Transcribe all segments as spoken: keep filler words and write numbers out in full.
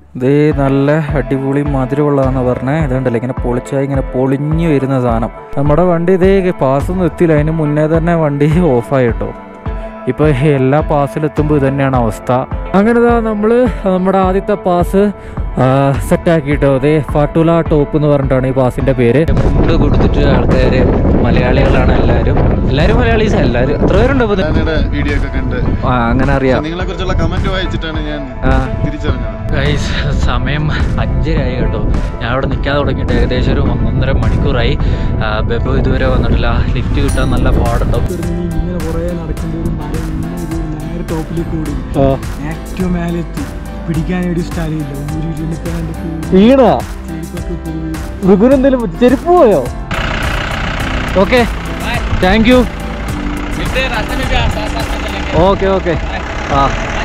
ഇത് നല്ല അടിപൊളി മധുരമുള്ളതാണെന്ന് പറഞ്ഞത്. ഇതുണ്ടല്ലോ ഇങ്ങനെ പൊളിച്ചായി ഇങ്ങനെ പൊളിഞ്ഞു വരുന്ന സാധനം. നമ്മുടെ വണ്ടി ഇതേ പാസ്സൊന്നും എത്തിയില്ല, അതിന് മുന്നേ തന്നെ വണ്ടി ഓഫായിട്ടോ. ഇപ്പോൾ എല്ലാ പാസ്സിലെത്തുമ്പോൾ ഇത് തന്നെയാണ് അവസ്ഥ. അങ്ങനെ നമ്മൾ നമ്മുടെ ആദ്യത്തെ പാസ് സെറ്റാക്കിയിട്ടോ. അതേ ഫാട്ടുല ടോപ്പ് എന്ന് പറഞ്ഞിട്ടാണ് ഈ പാസിൻ്റെ പേര്. ഫുഡ് കൊടുത്തിട്ട് ആൾക്കാർ മലയാളികളാണ് എല്ലാവരും. എല്ലാവരും മലയാളീസ്, എല്ലാവരും എത്ര പേരുണ്ടോ വീഡിയോ ഒക്കെ കണ്ട് അങ്ങനെ അറിയാം. നിങ്ങളെ കുറിച്ചുള്ള കമന്റ് വായിച്ചിട്ടാണ് ഞാൻ തിരിച്ചറിഞ്ഞത്. ഗൈസ് സമയം അഞ്ചരയായി കേട്ടോ. ഞാൻ അവിടെ നിൽക്കാതെ തുടങ്ങിയിട്ട് ഏകദേശം ഒരു ഒന്നൊന്നര മണിക്കൂറായി. ബെബോ ഇതുവരെ വന്നിട്ടില്ല. ലിഫ്റ്റ് കിട്ടാൻ നല്ല പാടുണ്ടാവും. ഇങ്ങനെ കുറേ നടക്കേണ്ട ഒരു മല നേരെ ടോപ്പിലേക്ക് കൂടി ഏറ്റവും മേലെത്തി പിടിക്കാൻ ഒരു സ്ഥലമില്ല. മൃഗുനെന്തെങ്കിലും ചെരുപ്പ് പോയോ? Okay thank you. Okay okay ആ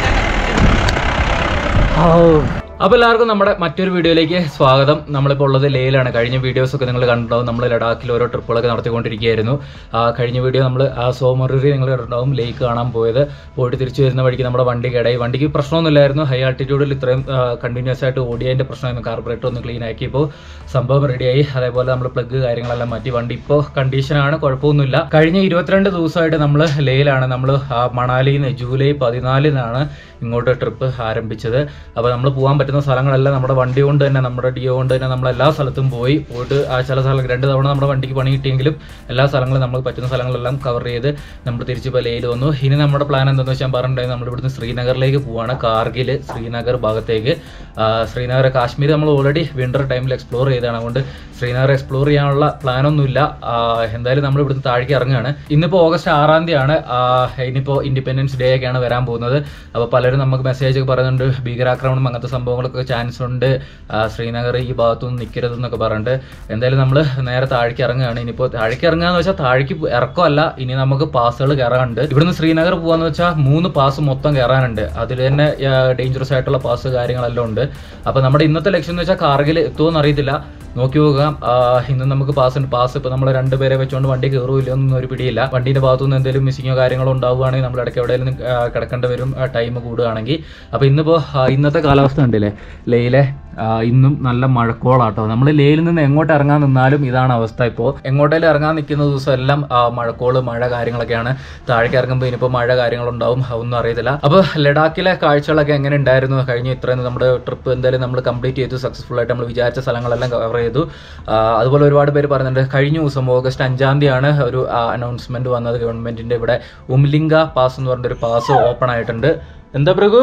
അപ്പോൾ എല്ലാവർക്കും നമ്മുടെ മറ്റൊരു വീഡിയോയിലേക്ക് സ്വാഗതം. നമ്മളിപ്പോൾ ഉള്ളത് ലേയിലാണ്. കഴിഞ്ഞ വീഡിയോസൊക്കെ നിങ്ങൾ കണ്ടിട്ടുണ്ടാവും. നമ്മൾ ലഡാക്കിൽ ഓരോ ട്രിപ്പുകളൊക്കെ നടത്തിക്കൊണ്ടിരിക്കുകയായിരുന്നു. കഴിഞ്ഞ വീഡിയോ നമ്മൾ ആ സോമറി നിങ്ങൾ കണ്ടിട്ടുണ്ടാവും. ലേക്ക് കാണാൻ പോയത്. പോയിട്ട് തിരിച്ചു വരുന്ന വഴിക്ക് നമ്മുടെ വണ്ടി കേടായി. വണ്ടിക്ക് പ്രശ്നമൊന്നുമില്ലായിരുന്നു. ഹൈ ആൾട്ടിറ്റ്യൂഡിൽ ഇത്രയും കണ്ടിന്യൂസ് ആയിട്ട് ഓടിയതിൻ്റെ പ്രശ്നമായിരുന്നു. കാർബറേറ്റർ ഒന്ന് ക്ലീൻ ആക്കിയപ്പോൾ സംഭവം റെഡിയായി. അതേപോലെ നമ്മൾ പ്ലഗ് കാര്യങ്ങളെല്ലാം മാറ്റി. വണ്ടി ഇപ്പോൾ കണ്ടീഷനാണ്, കുഴപ്പമൊന്നുമില്ല. കഴിഞ്ഞ ഇരുപത്തിരണ്ട് ദിവസമായിട്ട് നമ്മൾ ലേയിലാണ്. നമ്മൾ മണാലിയിൽ നിന്ന് ജൂലൈ പതിനാലിനാണ് ഇങ്ങോട്ട് ട്രിപ്പ് ആരംഭിച്ചത്. അപ്പോൾ നമ്മൾ പോകാൻ പറ്റുന്ന സ്ഥലങ്ങളെല്ലാം നമ്മുടെ വണ്ടി കൊണ്ട് തന്നെ, നമ്മുടെ ഡിയോ കൊണ്ട് തന്നെ നമ്മൾ എല്ലാ സ്ഥലത്തും പോയി പോയിട്ട് ആ ചില സ്ഥലങ്ങൾ രണ്ട് തവണ നമ്മുടെ വണ്ടിക്ക് പണി കിട്ടിയെങ്കിലും എല്ലാ സ്ഥലങ്ങളും നമുക്ക് പറ്റുന്ന സ്ഥലങ്ങളെല്ലാം കവർ ചെയ്ത് നമ്മൾ തിരിച്ച് ഇപ്പോൾ ലേയിൽ വന്നു. ഇനി നമ്മുടെ പ്ലാൻ എന്താണെന്ന് വെച്ചാൽ പറഞ്ഞിട്ടുണ്ടെങ്കിൽ നമ്മൾ ഇവിടുന്ന് ശ്രീനഗറിലേക്ക് പോവാണ്. കാർഗിൽ ശ്രീനഗർ ഭാഗത്തേക്ക്. ശ്രീനഗർ കാശ്മീർ നമ്മൾ ഓൾറെഡി വിൻ്റർ ടൈമിൽ എക്സ്പ്ലോർ ചെയ്തതാണ്. അതുകൊണ്ട് ശ്രീനഗർ എക്സ്പ്ലോർ ചെയ്യാനുള്ള പ്ലാനൊന്നുമില്ല. എന്തായാലും നമ്മൾ ഇവിടുന്ന് താഴേക്ക് ഇറങ്ങുകയാണ്. ഇന്നിപ്പോൾ ഓഗസ്റ്റ് ആറാം തീയതിയാണ്. ഇനിയിപ്പോൾ ഇൻഡിപെൻഡൻസ് ഡേ ഒക്കെയാണ് വരാൻ പോകുന്നത്. അപ്പോൾ പലരും നമുക്ക് മെസ്സേജ് ഒക്കെ പറയുന്നുണ്ട് ഭീകരാക്രമണം അങ്ങനത്തെ സംഭവങ്ങളൊക്കെ ചാൻസ് ഉണ്ട്, ശ്രീനഗർ ഈ ഭാഗത്തൊന്നും നിൽക്കരുതെന്നൊക്കെ പറഞ്ഞിട്ട്. എന്തായാലും നമ്മൾ നേരെ താഴേക്ക് ഇറങ്ങുകയാണ്. ഇനിയിപ്പോൾ താഴേക്ക് ഇറങ്ങുക എന്ന് വെച്ചാൽ താഴേക്ക് ഇറക്കമല്ല, ഇനി നമുക്ക് പാസുകൾ കയറാനുണ്ട്. ഇവിടുന്ന് ശ്രീനഗർ പോകാന്ന് വെച്ചാൽ മൂന്ന് പാസ് മൊത്തം കയറാനുണ്ട്. അതിൽ തന്നെ ഡേഞ്ചറസ് ആയിട്ടുള്ള പാസ് കാര്യങ്ങളെല്ലാം ഉണ്ട്. അപ്പോൾ നമ്മുടെ ഇന്നത്തെ ലക്ഷ്യം എന്ന് വെച്ചാൽ കാർഗിൽ എത്തുമോയെന്ന് അറിയത്തില്ല, നോക്കി പോകാം. ഇന്ന് നമുക്ക് പാസ് ഉണ്ട്. പാസ് ഇപ്പോൾ നമ്മൾ രണ്ടുപേരെ വെച്ചുകൊണ്ട് വണ്ടി കയറുമില്ല എന്നൊന്നും ഒരു പിടിയില്ല. വണ്ടീൻ്റെ ഭാഗത്തുനിന്ന് എന്തെങ്കിലും മിസ്സിങ്ങോ കാര്യങ്ങളോ ഉണ്ടാവുകയാണെങ്കിൽ നമ്മൾ ഇടയ്ക്ക് എവിടെയെങ്കിലും കിടക്കേണ്ടി വരും ടൈം കൂടുകയാണെങ്കിൽ. അപ്പോൾ ഇന്നിപ്പോൾ ഇന്നത്തെ കാലാവസ്ഥ ഉണ്ടല്ലേ ലേയിലെ, ഇന്നും നല്ല മഴക്കോളാട്ടോ. നമ്മൾ ലേയിൽ നിന്ന് എങ്ങോട്ട് ഇറങ്ങാൻ നിന്നാലും ഇതാണ് അവസ്ഥ. ഇപ്പോൾ എങ്ങോട്ടേലും ഇറങ്ങാൻ നിൽക്കുന്ന ദിവസം എല്ലാം മഴക്കോള് മഴ കാര്യങ്ങളൊക്കെയാണ്. താഴേക്ക് ഇറങ്ങുമ്പോൾ ഇനിയിപ്പോൾ മഴ കാര്യങ്ങളുണ്ടാവും, ഒന്നും അറിയത്തില്ല. അപ്പോൾ ലഡാക്കിലെ കാഴ്ചകളൊക്കെ എങ്ങനെ ഉണ്ടായിരുന്നു? കഴിഞ്ഞ ഇത്രയും നമ്മുടെ ട്രിപ്പ് എന്തായാലും നമ്മൾ കംപ്ലീറ്റ് ചെയ്തു. സക്സസ്ഫുൾ ആയിട്ട് നമ്മൾ വിചാരിച്ച സ്ഥലങ്ങളെല്ലാം കവർ ചെയ്തു. അതുപോലെ ഒരുപാട് പേര് പറയുന്നുണ്ട്. കഴിഞ്ഞ ദിവസം ഓഗസ്റ്റ് അഞ്ചാം തീയതിയാണ് ഒരു അനൗൺസ്മെന്റ് വന്നത് ഗവൺമെന്റിന്റെ. ഇവിടെ ഉംലിംഗ പാസ് എന്ന് പറഞ്ഞൊരു പാസ് ഓപ്പൺ ആയിട്ടുണ്ട്. എന്താ പ്രഭു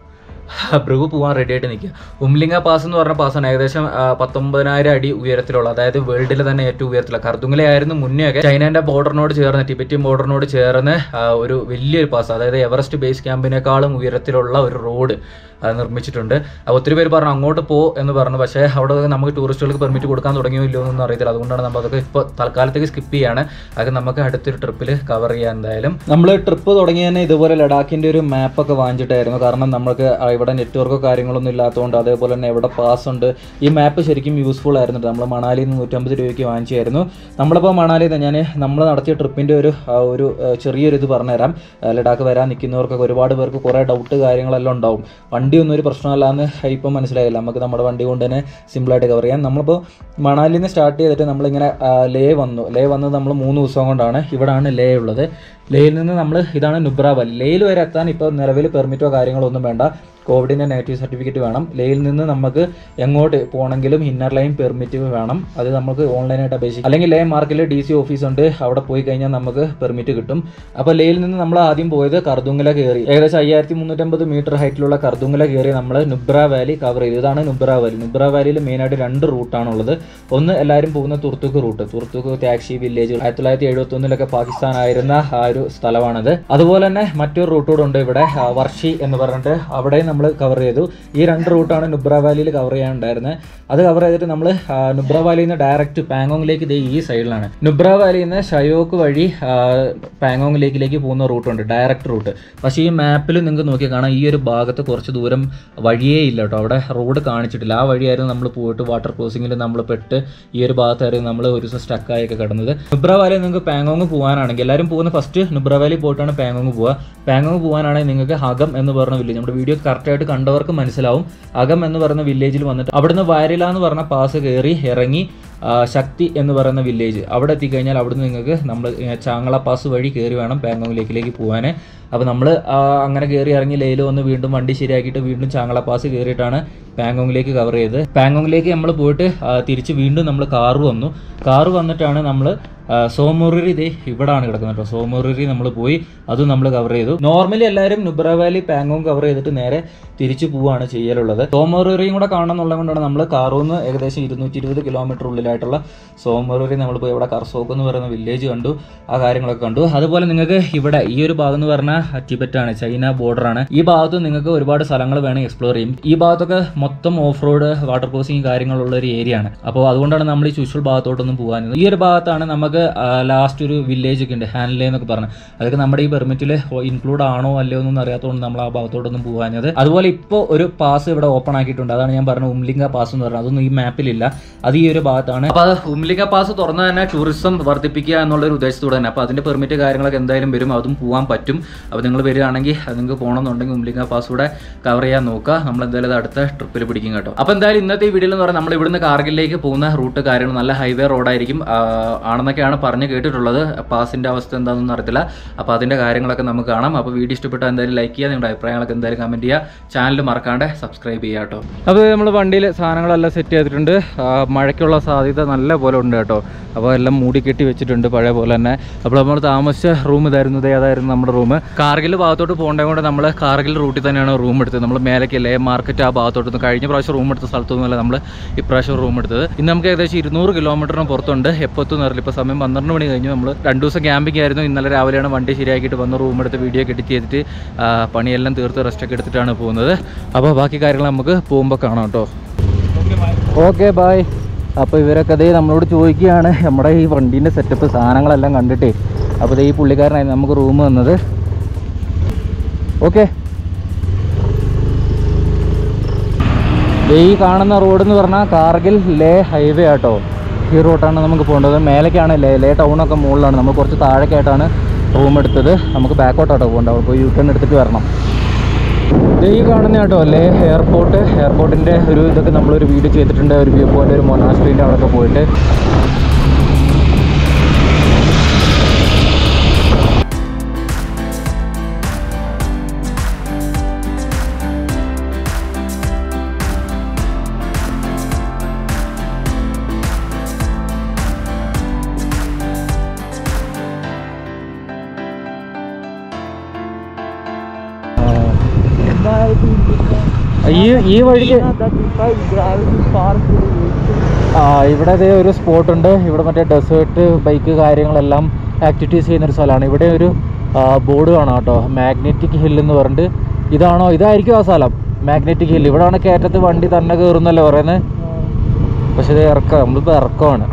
ഭൃഗു പോകാൻ റെഡി ആയിട്ട് നിൽക്കുക. ഉംലിംഗ പാസ് എന്ന് പറഞ്ഞ പാസ്സാണ്. ഏകദേശം പത്തൊമ്പതിനായിരം അടി ഉയരത്തിലുള്ള, അതായത് വേൾഡിലെ തന്നെ ഏറ്റവും ഉയരത്തിലുള്ള. കർദുങ്ങിലായിരുന്നു മുന്നേ ഒക്കെ. ചൈനയുടെ ബോർഡറിനോട് ചേർന്ന്, ടിബറ്റിയൻ ബോർഡറിനോട് ചേർന്ന് ഒരു വലിയൊരു പാസ്, അതായത് എവറസ്റ്റ് ബേസ് ക്യാമ്പിനേക്കാളും ഉയരത്തിലുള്ള ഒരു റോഡ് നിർമ്മിച്ചിട്ടുണ്ട്. ഒത്തിരി പേര് പറഞ്ഞു അങ്ങോട്ട് പോ എന്ന് പറഞ്ഞു. പക്ഷേ അവിടെ നമുക്ക് ടൂറിസ്റ്റുകൾക്ക് പെർമിറ്റ് കൊടുക്കാൻ തുടങ്ങിയോ ഇല്ലയോ എന്നൊന്നും അറിയത്തില്ല. അതുകൊണ്ടാണ് നമ്മൾ അതൊക്കെ ഇപ്പോൾ തൽക്കാലത്തേക്ക് സ്കിപ്പ് ചെയ്യാണ്. അത് നമുക്ക് അടുത്തൊരു ട്രിപ്പിൽ കവർ ചെയ്യാം. എന്തായാലും നമ്മൾ ട്രിപ്പ് തുടങ്ങി തന്നെ ഇതുപോലെ ലഡാക്കിൻ്റെ ഒരു മാപ്പൊക്കെ വാങ്ങിച്ചിട്ടായിരുന്നു. കാരണം നമുക്ക് ഇവിടെ നെറ്റ്വർക്കോ കാര്യങ്ങളൊന്നും ഇല്ലാത്തതുകൊണ്ട്, അതേപോലെ തന്നെ എവിടെ പാസ് ഉണ്ട്. ഈ മാപ്പ് ശരിക്കും യൂസ്ഫുൾ ആയിരുന്നു. നമ്മൾ മണാലിയിൽ നിന്ന് നൂറ്റമ്പത് രൂപയ്ക്ക് വാങ്ങിച്ചായിരുന്നു. നമ്മളിപ്പോൾ മണാലിയിൽ ഞാൻ നമ്മൾ നടത്തിയ ട്രിപ്പിൻ്റെ ഒരു ഒരു ചെറിയൊരു ഇത് പറഞ്ഞുതരാം. ലഡാക്ക് വരാൻ നിൽക്കുന്നവർക്കൊക്കെ ഒരുപാട് പേർക്ക് കുറേ ഡൗട്ട് കാര്യങ്ങളെല്ലാം ഉണ്ടാവും. വണ്ടി ഒന്നും ഒരു പ്രശ്നമല്ലാന്ന് ഇപ്പം മനസ്സിലായില്ല. നമുക്ക് നമ്മുടെ വണ്ടി കൊണ്ട് തന്നെ സിമ്പിളായിട്ട് കവർ ചെയ്യാം. നമ്മളിപ്പോൾ മണാലിയിൽ നിന്ന് സ്റ്റാർട്ട് ചെയ്തിട്ട് നമ്മളിങ്ങനെ ലേ വന്നു. ലേ വന്നത് നമ്മൾ മൂന്ന് ദിവസം കൊണ്ടാണ്. ഇവിടാണ് ലേ ഉള്ളത്. ലേയിൽ നിന്ന് നമ്മൾ ഇതാണ് നുബ്ര വാലി. ലേയിൽ വരെ എത്താൻ ഇപ്പോൾ നിലവിൽ പെർമിറ്റോ കാര്യങ്ങളോ ഒന്നും വേണ്ട. കോവിഡിൻ്റെ നെഗറ്റീവ് സർട്ടിഫിക്കറ്റ് വേണം. ലേയിൽ നിന്ന് നമുക്ക് എങ്ങോട്ട് പോകണമെങ്കിലും ഇന്നർ ലൈൻ പെർമിറ്റ് വേണം. അത് നമുക്ക് ഓൺലൈനായിട്ട് അപേക്ഷിക്കും. അല്ലെങ്കിൽ ലേ മാർക്കിൽ ഡി സി ഓഫീസ് ഉണ്ട്, അവിടെ പോയി കഴിഞ്ഞാൽ നമുക്ക് പെർമിറ്റ് കിട്ടും. അപ്പോൾ ലേയിൽ നിന്ന് നമ്മൾ ആദ്യം പോയത് കർദുങ്ങല കയറി. ഏകദേശം അയ്യായിരത്തി മുന്നൂറ്റമ്പത് മീറ്റർ ഹൈറ്റിലുള്ള കർദുങ്ങല കയറി നമ്മൾ നുബ്ര വാലി കവർ ചെയ്തു. ഇതാണ് നുബ്ര വാലി. നുബ്ര വാലിയിൽ മെയിനായിട്ട് രണ്ട് റൂട്ടാണുള്ളത്. ഒന്ന് എല്ലാവരും പോകുന്ന Turtuk route. Turtuk taxi village ആയിരത്തി തൊള്ളായിരത്തി എഴുപത്തി ഒന്നിലൊക്കെ പാകിസ്ഥാൻ ആയിരുന്ന ആ ഒരു സ്ഥലമാണത്. അതുപോലെ തന്നെ മറ്റൊരു റൂട്ട് കൂടെ ഉണ്ട് ഇവിടെ, വർഷി എന്ന് പറഞ്ഞിട്ട്. അവിടെ നമ്മൾ കവർ ചെയ്തു. ഈ രണ്ട് റൂട്ടാണ് നുബ്ര വാലിയിൽ കവർ ചെയ്യാനുണ്ടായിരുന്നത്. അത് കവർ ചെയ്തിട്ട് നമ്മൾ നുബ്ര വാലിയിൽ നിന്ന് ഡയറക്റ്റ് പാങ്കോങ് ഇതേ ഈ സൈഡിലാണ്. നുബ്ര വാലിയിൽ നിന്ന് ഷയോക്ക് വഴി പാങ്കോങ് ലേക്കിലേക്ക് പോകുന്ന റൂട്ടുണ്ട്, ഡയറക്റ്റ് റൂട്ട്. പക്ഷേ ഈ മാപ്പിൽ നിങ്ങൾക്ക് നോക്കി കാണാം ഈ ഒരു ഭാഗത്ത് കുറച്ച് ദൂരം വഴിയേ ഇല്ല കേട്ടോ. അവിടെ റോഡ് കാണിച്ചിട്ടില്ല. ആ വഴിയായിരുന്നു നമ്മൾ പോയിട്ട് വാട്ടർ ക്രോസിങ്ങിൽ നമ്മൾ പെട്ട് ഈ ഒരു ഭാഗത്തായിരുന്നു നമ്മൾ ഒരു ദിവസം സ്റ്റക്കായൊക്കെ കിടന്നത്. നുബ്ര വാലിയിൽ നിങ്ങൾക്ക് പാങ്കോങ് പോകാനാണെങ്കിൽ എല്ലാവരും പോകുന്ന ഫസ്റ്റ് നുബ്ര വാലി പോയിട്ടാണ് പാങ്കോങ് പോവുക. പാങ്കോങ് പോകാനാണെങ്കിൽ നിങ്ങൾക്ക് അകം എന്ന് പറഞ്ഞ വില്ലേജ്, നമ്മുടെ വീഡിയോ കറക്റ്റായിട്ട് കണ്ടവർക്ക് മനസ്സിലാവും. അകം എന്ന് പറയുന്ന വില്ലേജിൽ വന്നിട്ട് അവിടുന്ന് വാരില എന്ന് പറഞ്ഞ പാസ് കയറി ഇറങ്ങി ശക്തി എന്ന് പറയുന്ന വില്ലേജ് അവിടെ എത്തിക്കഴിഞ്ഞാൽ അവിടുന്ന് നിങ്ങൾക്ക് നമ്മൾ ചാങ്ങള പാസ് വഴി കയറി വേണം പാങ്കോങ് ലേക്കിലേക്ക് പോകാൻ. അപ്പോൾ നമ്മൾ അങ്ങനെ കയറി ഇറങ്ങി ലേയിൽ വന്ന് വീണ്ടും വണ്ടി ശരിയാക്കിയിട്ട് വീണ്ടും ചാങ്ങള പാസ് കയറിയിട്ടാണ് പാങ്കോങ്ങിലേക്ക് കവർ ചെയ്തത്. പാങ്കോങ്ങിലേക്ക് നമ്മൾ പോയിട്ട് തിരിച്ച് വീണ്ടും നമ്മൾ കാറ് വന്നു. കാറ് വന്നിട്ടാണ് നമ്മൾ സോമോറിരി ഇതേ ഇവിടാണ് കിടക്കുന്നത് കേട്ടോ. സോമോറിരി നമ്മൾ പോയി അതും നമ്മൾ കവർ ചെയ്തു. നോർമലി എല്ലാവരും നുബ്ര വാലി പാങ്കോങ് കവർ ചെയ്തിട്ട് നേരെ തിരിച്ചു പോവുകയാണ് ചെയ്യലുള്ളത്. സോമോറിറിയും കൂടെ കാണണം എന്നുള്ളത് കൊണ്ടാണ് നമ്മൾ കാറൂന്ന് ഏകദേശം ഇരുന്നൂറ്റി ഇരുപത് കിലോമീറ്റർ ഉള്ളിലായിട്ടുള്ള സോമോറിറി നമ്മൾ പോയി ഇവിടെ കർസോക്ക് എന്ന് പറയുന്ന വില്ലേജ് കണ്ടു, ആ കാര്യങ്ങളൊക്കെ കണ്ടു. അതുപോലെ നിങ്ങൾക്ക് ഇവിടെ ഈ ഒരു ഭാഗം എന്ന് പറഞ്ഞാൽ ടിബറ്റാണ്, ചൈന ബോർഡറാണ്. ഈ ഭാഗത്ത് നിങ്ങൾക്ക് ഒരുപാട് സ്ഥലങ്ങൾ വേണം എക്സ്പ്ലോർ ചെയ്യും. ഈ ഭാഗത്തൊക്കെ മൊത്തം ഓഫ് റോഡ് വാട്ടർ ക്രോസിങ് കാര്യങ്ങളുള്ള ഒരു ഏരിയ ആണ്. അപ്പോൾ അതുകൊണ്ടാണ് നമ്മൾ ഈ ചുഷുൾ ഭാഗത്തോട്ടൊന്നും പോകാൻ. ഈ ഒരു ഭാഗത്താണ് നമുക്ക് ലാസ്റ്റ് ഒരു വില്ലേജ് ഒക്കെ ഉണ്ട്, ഹാൻഡ്ലേ എന്നൊക്കെ പറഞ്ഞ്. അതൊക്കെ നമ്മുടെ ഈ പെർമിറ്റിൽ ഇൻക്ലൂഡ് ആണോ അല്ലയോ എന്നൊന്നും അറിയാത്തതുകൊണ്ട് നമ്മൾ ആ ഭാഗത്തോട്ടൊന്നും പോകാഞ്ഞത്. അതുപോലെ ഇപ്പോൾ ഒരു പാസ് ഇവിടെ ഓപ്പൺ ആക്കിയിട്ടുണ്ട്, അതാണ് ഞാൻ പറഞ്ഞത് ഉംലിംഗ പാസ് എന്ന് പറഞ്ഞത്. അതൊന്നും ഈ മാപ്പിലില്ല, അത് ഈ ഒരു ഭാഗത്താണ്. അപ്പോൾ അത് ഉംലിംഗ പാസ് തുറന്ന് തന്നെ ടൂറിസം വർദ്ധിപ്പിക്കുക എന്നുള്ളൊരു ഉദ്ദേശത്തോടെ തന്നെ. അപ്പോൾ അതിൻ്റെ പെർമിറ്റ് കാര്യങ്ങളൊക്കെ എന്തായാലും വരും, അതും പോകാൻ പറ്റും. അപ്പോൾ നിങ്ങൾ വരികയാണെങ്കിൽ നിങ്ങൾക്ക് പോകണമെന്നുണ്ടെങ്കിൽ ഉംലിംഗ പാസ് കൂടെ കവർ ചെയ്യാൻ നോക്കുക. നമ്മൾ എന്തായാലും അത് അടുത്ത ട്രിപ്പിൽ പിടിക്കും കേട്ടോ. അപ്പോൾ എന്തായാലും ഇന്നത്തെ ഈ വീഡിയോയിൽ എന്ന് പറഞ്ഞാൽ നമ്മൾ ഇവിടുന്ന് കാർഗിലേക്ക് പോകുന്ന റൂട്ട് കാര്യങ്ങൾ നല്ല ഹൈവേ റോഡായിരിക്കും ആണെന്നൊക്കെയാണ് പറഞ്ഞ് കേട്ടിട്ടുള്ളത്. പാസിൻ്റെ അവസ്ഥ എന്താണെന്നൊന്നും അറിയത്തില്ല. അപ്പോൾ അതിൻ്റെ കാര്യങ്ങളൊക്കെ നമുക്ക് കാണാം. അപ്പോൾ വീഡിയോ ഇഷ്ടപ്പെട്ടാൽ എന്തായാലും ലൈക്ക് ചെയ്യുക, നിങ്ങളുടെ അഭിപ്രായങ്ങളൊക്കെ എന്തായാലും കമൻറ്റ് ചെയ്യുക, ചാനൽ മറക്കാണ്ട് സബ്സ്ക്രൈബ് ചെയ്യുക കേട്ടോ. അപ്പോൾ നമ്മൾ വണ്ടിയിൽ സാധനങ്ങളെല്ലാം സെറ്റ് ചെയ്തിട്ടുണ്ട്. മഴയ്ക്കുള്ള സാധ്യത നല്ല പോലെ ഉണ്ട് കേട്ടോ. അപ്പോൾ എല്ലാം മൂടി കെട്ടി വെച്ചിട്ടുണ്ട് പഴയ പോലെ തന്നെ. അപ്പോൾ നമ്മൾ താമസിച്ച റൂം ഇതായിരുന്നു, ഇതേ അതായിരുന്നു നമ്മുടെ റൂം. കാർഗിൽ ഭാഗത്തോട്ട് പോകേണ്ടത് കൊണ്ട് നമ്മൾ കാർഗിൽ റൂട്ടിൽ തന്നെയാണ് റൂം എടുത്തത്. നമ്മൾ മേലേക്ക് ലേ മാർക്കറ്റ് ആ ഭാഗത്തോട്ട് കഴിഞ്ഞ പ്രാവശ്യം റൂം എടുത്ത സ്ഥലത്തൊന്നുമല്ല നമ്മൾ ഇപ്രാവശ്യം റൂം എടുത്തത്. ഇന്ന് നമുക്ക് ഏകദേശം ഇരുന്നൂറ് കിലോമീറ്ററിന് പുറത്തുണ്ട്. എപ്പോഴത്തും അറിയില്ല. ഇപ്പോൾ സമയം പന്ത്രണ്ട് മണി കഴിഞ്ഞു. നമ്മൾ രണ്ട് ദിവസം ക്യാമ്പിംഗ് ആയിരുന്നു. ഇന്നലെ രാവിലെയാണ് വണ്ടി ശരിയാക്കിയിട്ട് വന്ന് റൂം എടുത്ത് വീഡിയോ ഒക്കെ എഡിറ്റ് ചെയ്തിട്ട് പണിയെല്ലാം തീർത്ത് റെസ്റ്റൊക്കെ എടുത്തിട്ടാണ് പോകുന്നത്. അപ്പോൾ ബാക്കി കാര്യങ്ങൾ നമുക്ക് പോകുമ്പോൾ കാണാം കേട്ടോ. Okay bye. അപ്പോൾ ഇവരൊക്കെ അതേ നമ്മളോട് ചോദിക്കുകയാണ് നമ്മുടെ ഈ വണ്ടീൻ്റെ സെറ്റപ്പ് സാധനങ്ങളെല്ലാം കണ്ടിട്ടേ. അപ്പോൾ ഈ പുള്ളിക്കാരനായി നമുക്ക് റൂം വന്നത്. ഓക്കെ, ഈ കാണുന്ന റോഡ് എന്ന് പറഞ്ഞാൽ കാർഗിൽ ലേ ഹൈവേ ആട്ടോ. ഈ റൂട്ടാണ് നമുക്ക് പോകേണ്ടത്. മേലേക്കാണ് ലേ ലേ ടൗണൊക്കെ മുകളിലാണ്. നമ്മൾ കുറച്ച് താഴേക്കായിട്ടാണ് റൂം എടുത്തത്. നമുക്ക് ബാക്കോട്ടാട്ടോ പോകേണ്ടത്. അവിടെ പോയി യു ടേൺ എടുത്തിട്ട് വരണം. ഈ കാണുന്ന കേട്ടോ ലേ എയർപോർട്ട്. എയർപോർട്ടിൻ്റെ ഒരു ഇതൊക്കെ നമ്മളൊരു വീഡിയോ ചെയ്തിട്ടുണ്ട്, ഒരു വ്യൂ പോയിൻ്റ്, ഒരു മൊനാസ്ട്രീൻ്റെ അവിടെയൊക്കെ പോയിട്ട്. ഈ ഈ വഴിക്ക് ആ ഇവിടെ ഇതേ ഒരു സ്പോട്ടുണ്ട്. ഇവിടെ മറ്റേ ഡെസേർട്ട് ബൈക്ക് കാര്യങ്ങളെല്ലാം ആക്ടിവിറ്റീസ് ചെയ്യുന്നൊരു സ്ഥലമാണ്. ഇവിടെ ഒരു ബോർഡ് കാണാം കേട്ടോ, മാഗ്നറ്റിക് ഹിൽ എന്ന് പറഞ്ഞിട്ട്. ഇതാണോ ഇതായിരിക്കും ആ സ്ഥലം, മാഗ്നറ്റിക് ഹിൽ. ഇവിടെയാണ് കയറ്റത്ത് വണ്ടി തന്നെ കയറുന്നല്ലേ പറയുന്നത്. പക്ഷെ ഇത് ഇറക്കം, നമ്മളിപ്പോൾ ഇറക്കമാണ്.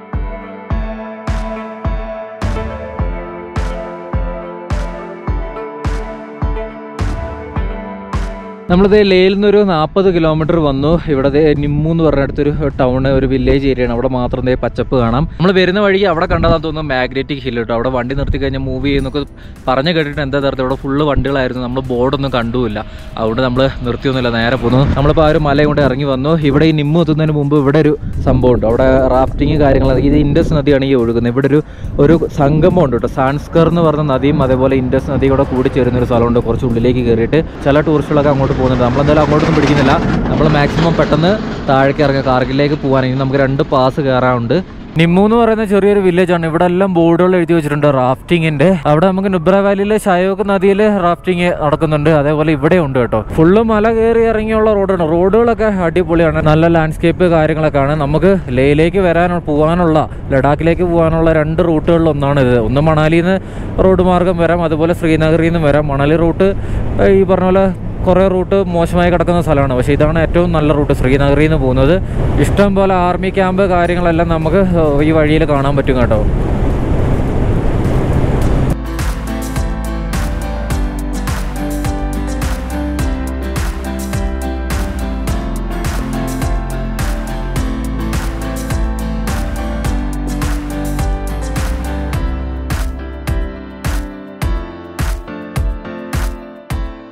നമ്മളിത് ലേയിൽ നിന്നൊരു നാൽപ്പത് കിലോമീറ്റർ വന്നു. ഇവിടെ നിമ്മു എന്ന് പറഞ്ഞിടത്തൊരു ടൗൺ, ഒരു വില്ലേജ് ഏരിയയാണ്. അവിടെ മാത്രം ദേ പച്ചപ്പ് കാണാം. നമ്മൾ വരുന്ന വഴിക്ക് അവിടെ കണ്ടതാന്ന് തോന്നുന്നു മാഗ്നറ്റിക് ഹിൽ കേട്ടോ. അവിടെ വണ്ടി നിർത്തി കഴിഞ്ഞാൽ മൂവ് ചെയ്യുന്നൊക്കെ പറഞ്ഞു കേട്ടിട്ട് എന്താ തരത്തിൽ ഇവിടെ ഫുള്ള് വണ്ടികളായിരുന്നു. നമ്മൾ ബോർഡൊന്നും കണ്ടുമില്ല, അതുകൊണ്ട് നമ്മൾ നിർത്തിയൊന്നുമില്ല, നേരെ പോന്നു. നമ്മളിപ്പോൾ ആ ഒരു മലയും കൊണ്ട് ഇറങ്ങി വന്നു. ഇവിടെ ഈ നിമ്മു എത്തുന്നതിന് മുമ്പ് ഇവിടെ ഒരു സംഭവമുണ്ട്. അവിടെ റാഫ്റ്റിങ് കാര്യങ്ങൾ. ഇത് ഇൻഡസ് നദിയാണ് ഈ ഒഴുകുന്നത്. ഇവിടെ ഒരു ഒരു സംഗമമുണ്ട് കേട്ടോ. സാൻസ്കർ എന്ന് പറഞ്ഞ നദിയും അതേപോലെ ഇൻഡസ് നദിയും കൂടെ കൂടി ചേരുന്നൊരു സ്ഥലമുണ്ട്. കുറച്ച് ഉള്ളിലേക്ക് കയറിയിട്ട് ചില ടൂറിസ്റ്റുകളൊക്കെ അങ്ങോട്ട് പോകുന്നുണ്ട്. നമ്മളെന്തായാലും അങ്ങോട്ടൊന്നും പിടിക്കുന്നില്ല. നമ്മൾ മാക്സിമം പെട്ടെന്ന് താഴേക്ക് ഇറങ്ങുക, കാർഗിലേക്ക് പോകാനെങ്കിൽ നമുക്ക് രണ്ട് പാസ് കയറാനുണ്ട്. നിമ്മു എന്ന് പറയുന്ന ചെറിയൊരു വില്ലേജ് ആണ്. ഇവിടെ എല്ലാം ബോർഡുകൾ എഴുതി വെച്ചിട്ടുണ്ട് റാഫ്റ്റിങ്ങിന്റെ. അവിടെ നമുക്ക് നുബ്ര വാലിയിലെ ഷയോക്ക് നദിയിൽ റാഫ്റ്റിംഗ് നടക്കുന്നുണ്ട്. അതേപോലെ ഇവിടെ ഉണ്ട് കേട്ടോ. ഫുള്ള് മല കയറി ഇറങ്ങിയുള്ള റോഡാണ്. റോഡുകളൊക്കെ അടിപൊളിയാണ്, നല്ല ലാൻഡ്സ്കേപ്പ് കാര്യങ്ങളൊക്കെ ആണ്. നമുക്ക് ലേയിലേക്ക് വരാൻ പോകാനുള്ള, ലഡാക്കിലേക്ക് പോകാനുള്ള രണ്ട് റൂട്ടുകളിൽ ഒന്നാണ് ഇത്. ഒന്ന് മണാലിയിൽ നിന്ന് റോഡ് മാർഗം വരാം, അതുപോലെ ശ്രീനഗറിൽ നിന്ന് വരാം. മണാലി റൂട്ട് ഈ പറഞ്ഞ പോലെ കുറേ റൂട്ട് മോശമായി കിടക്കുന്ന സ്ഥലമാണ്. പക്ഷേ ഇതാണ് ഏറ്റവും നല്ല റൂട്ട്, ശ്രീനഗറിൽ നിന്ന് പോകുന്നത്. ഇഷ്ടം പോലെ ആർമി ക്യാമ്പ് കാര്യങ്ങളെല്ലാം നമുക്ക് ഈ വഴിയിൽ കാണാൻ പറ്റും കേട്ടോ.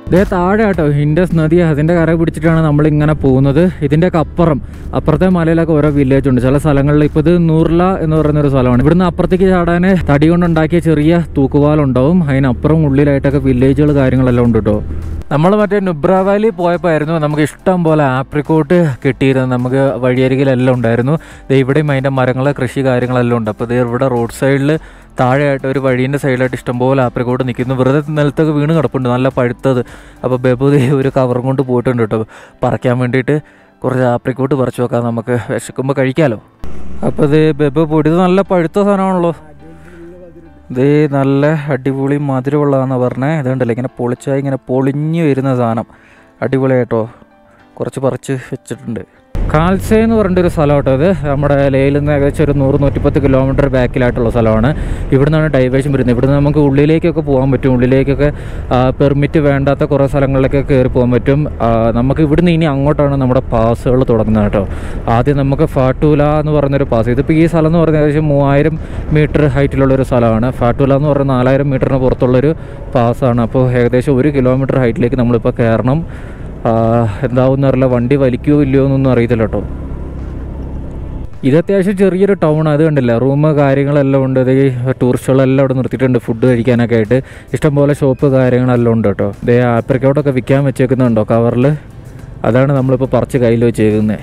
ഇതേ താഴെ കേട്ടോ ഇൻഡസ് നദി, അതിൻ്റെ കര പിടിച്ചിട്ടാണ് നമ്മളിങ്ങനെ പോകുന്നത്. ഇതിൻ്റെയൊക്കെ അപ്പുറം അപ്പുറത്തെ മലയിലൊക്കെ ഓരോ വില്ലേജ് ഉണ്ട്. ചില സ്ഥലങ്ങളിൽ ഇപ്പോൾ ഇത് നൂർല എന്ന് പറയുന്നൊരു സ്ഥലമാണ്. ഇവിടുന്ന് അപ്പുറത്തേക്ക് ചാടാൻ തടി കൊണ്ടുണ്ടാക്കിയ ചെറിയ തൂക്കുപാലുണ്ടാവും. അതിനപ്പുറം ഉള്ളിലായിട്ടൊക്കെ വില്ലേജുകൾ കാര്യങ്ങളെല്ലാം ഉണ്ട് കേട്ടോ. നമ്മൾ മറ്റേ നുബ്ര വാലി പോയപ്പോൾ ആയിരുന്നു നമുക്ക് ഇഷ്ടം പോലെ ആപ്രിക്കോട്ട് കിട്ടിയിരുന്നത്. നമുക്ക് വഴിയരികിലെല്ലാം ഉണ്ടായിരുന്നു. ഇവിടെയും അതിൻ്റെ മരങ്ങൾ, കൃഷി കാര്യങ്ങളെല്ലാം ഉണ്ട്. അപ്പോൾ ഇത് ഇവിടെ റോഡ് സൈഡിൽ താഴെയായിട്ട് ഒരു വഴീൻ്റെ സൈഡിലായിട്ട് ഇഷ്ടംപോലെ ആപ്രിക്കോട്ട് നിൽക്കുന്നു. വെറുതെ നിലത്തൊക്കെ വീണ് കിടപ്പുണ്ട്, നല്ല പഴുത്തത്. അപ്പോൾ ബെബു ഒരു കവറും കൊണ്ട് പോയിട്ടുണ്ട് കേട്ടോ പറിക്കാൻ വേണ്ടിയിട്ട്. കുറച്ച് ആപ്രിക്കോട്ട് പറിച്ചു വെക്കാം, നമുക്ക് വിശക്കുമ്പോൾ കഴിക്കാമല്ലോ. അപ്പോൾ ഇത് ബെബു പൊടി നല്ല പഴുത്ത സാധനമാണല്ലോ. ഇത് നല്ല അടിപൊളി മധുരമുള്ളതാണെന്ന് പറഞ്ഞേ. ഇതുണ്ടല്ലോ ഇങ്ങനെ പൊളിച്ചാൽ ഇങ്ങനെ പൊളിഞ്ഞു വരുന്ന സാധനം, അടിപൊളിയായിട്ടോ. കുറച്ച് പറിച്ച് വെച്ചിട്ടുണ്ട്. കാൽസേ എന്ന് പറഞ്ഞിട്ടൊരു സ്ഥലം കേട്ടോ. ഇത് നമ്മുടെ ലേയിൽ നിന്ന് ഏകദേശം ഒരു നൂറ് നൂറ്റിപ്പത്ത് കിലോമീറ്റർ ബാക്കിലായിട്ടുള്ള സ്ഥലമാണ്. ഇവിടെ നിന്നാണ് ഡൈവേഷൻ വരുന്നത്. ഇവിടുന്ന് നമുക്ക് ഉള്ളിലേക്കൊക്കെ പോകാൻ പറ്റും. ഉള്ളിലേക്കൊക്കെ പെർമിറ്റ് വേണ്ടാത്ത കുറേ സ്ഥലങ്ങളിലൊക്കെ കയറി പോകാൻ പറ്റും. നമുക്ക് ഇവിടുന്ന് ഇനി അങ്ങോട്ടാണ് നമ്മുടെ പാസുകൾ തുടങ്ങുന്നത് കേട്ടോ. ആദ്യം നമുക്ക് ഫാട്ടൂല എന്ന് പറയുന്നൊരു പാസ്. ഇതിപ്പോൾ ഈ സ്ഥലം എന്ന് പറയുന്നത് ഏകദേശം മൂവായിരം മീറ്റർ ഹൈറ്റിലുള്ളൊരു സ്ഥലമാണ്. ഫാട്ടൂല എന്ന് പറയുന്നത് നാലായിരം മീറ്ററിന് പുറത്തുള്ളൊരു പാസ്സാണ്. അപ്പോൾ ഏകദേശം ഒരു കിലോമീറ്റർ ഹൈറ്റിലേക്ക് നമ്മളിപ്പോൾ കയറണം. എന്താവുമെന്ന് അറിയില്ല, വണ്ടി വലിക്കുകയോ ഇല്ലയോ എന്നൊന്നും അറിയത്തില്ല കേട്ടോ. ഇത് അത്യാവശ്യം ചെറിയൊരു ടൗൺ. അത് കണ്ടില്ല, റൂം കാര്യങ്ങളെല്ലാം ഉണ്ട്. ഇത് ടൂറിസ്റ്റുകളെല്ലാം ഇവിടെ നിർത്തിയിട്ടുണ്ട് ഫുഡ് കഴിക്കാനൊക്കെ ആയിട്ട്. ഇഷ്ടംപോലെ ഷോപ്പ് കാര്യങ്ങളെല്ലാം ഉണ്ട് കേട്ടോ. ഇതേ ആപ്രിക്കോട്ടൊക്കെ വിൽക്കാൻ വെച്ചേക്കുന്നുണ്ടോ കവറിൽ. അതാണ് നമ്മളിപ്പോൾ പറിച്ച് കയ്യിൽ വെച്ചേക്കുന്നത്.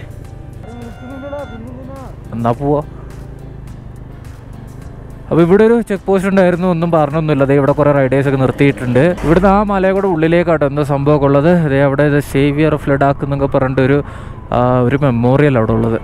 എന്നാ പോവാ. അപ്പോൾ ഇവിടെ ഒരു ചെക്ക് പോസ്റ്റ് ഉണ്ടായിരുന്നു, ഒന്നും പറഞ്ഞൊന്നുമില്ല. അതേ ഇവിടെ കുറേ റൈഡേഴ്സൊക്കെ നിർത്തിയിട്ടുണ്ട്. ഇവിടുന്ന് ആ മലയുടെ ഉള്ളിലേക്കാട്ടോ എന്തോ സംഭവമൊക്കെ ഉള്ളത്. അതേ അവിടെ ഇത് സേവിയർ ഓഫ് ലഡാക്ക് എന്നൊക്കെ പറഞ്ഞിട്ടൊരു ഒരു മെമ്മോറിയൽ അവിടെ ഉള്ളത്.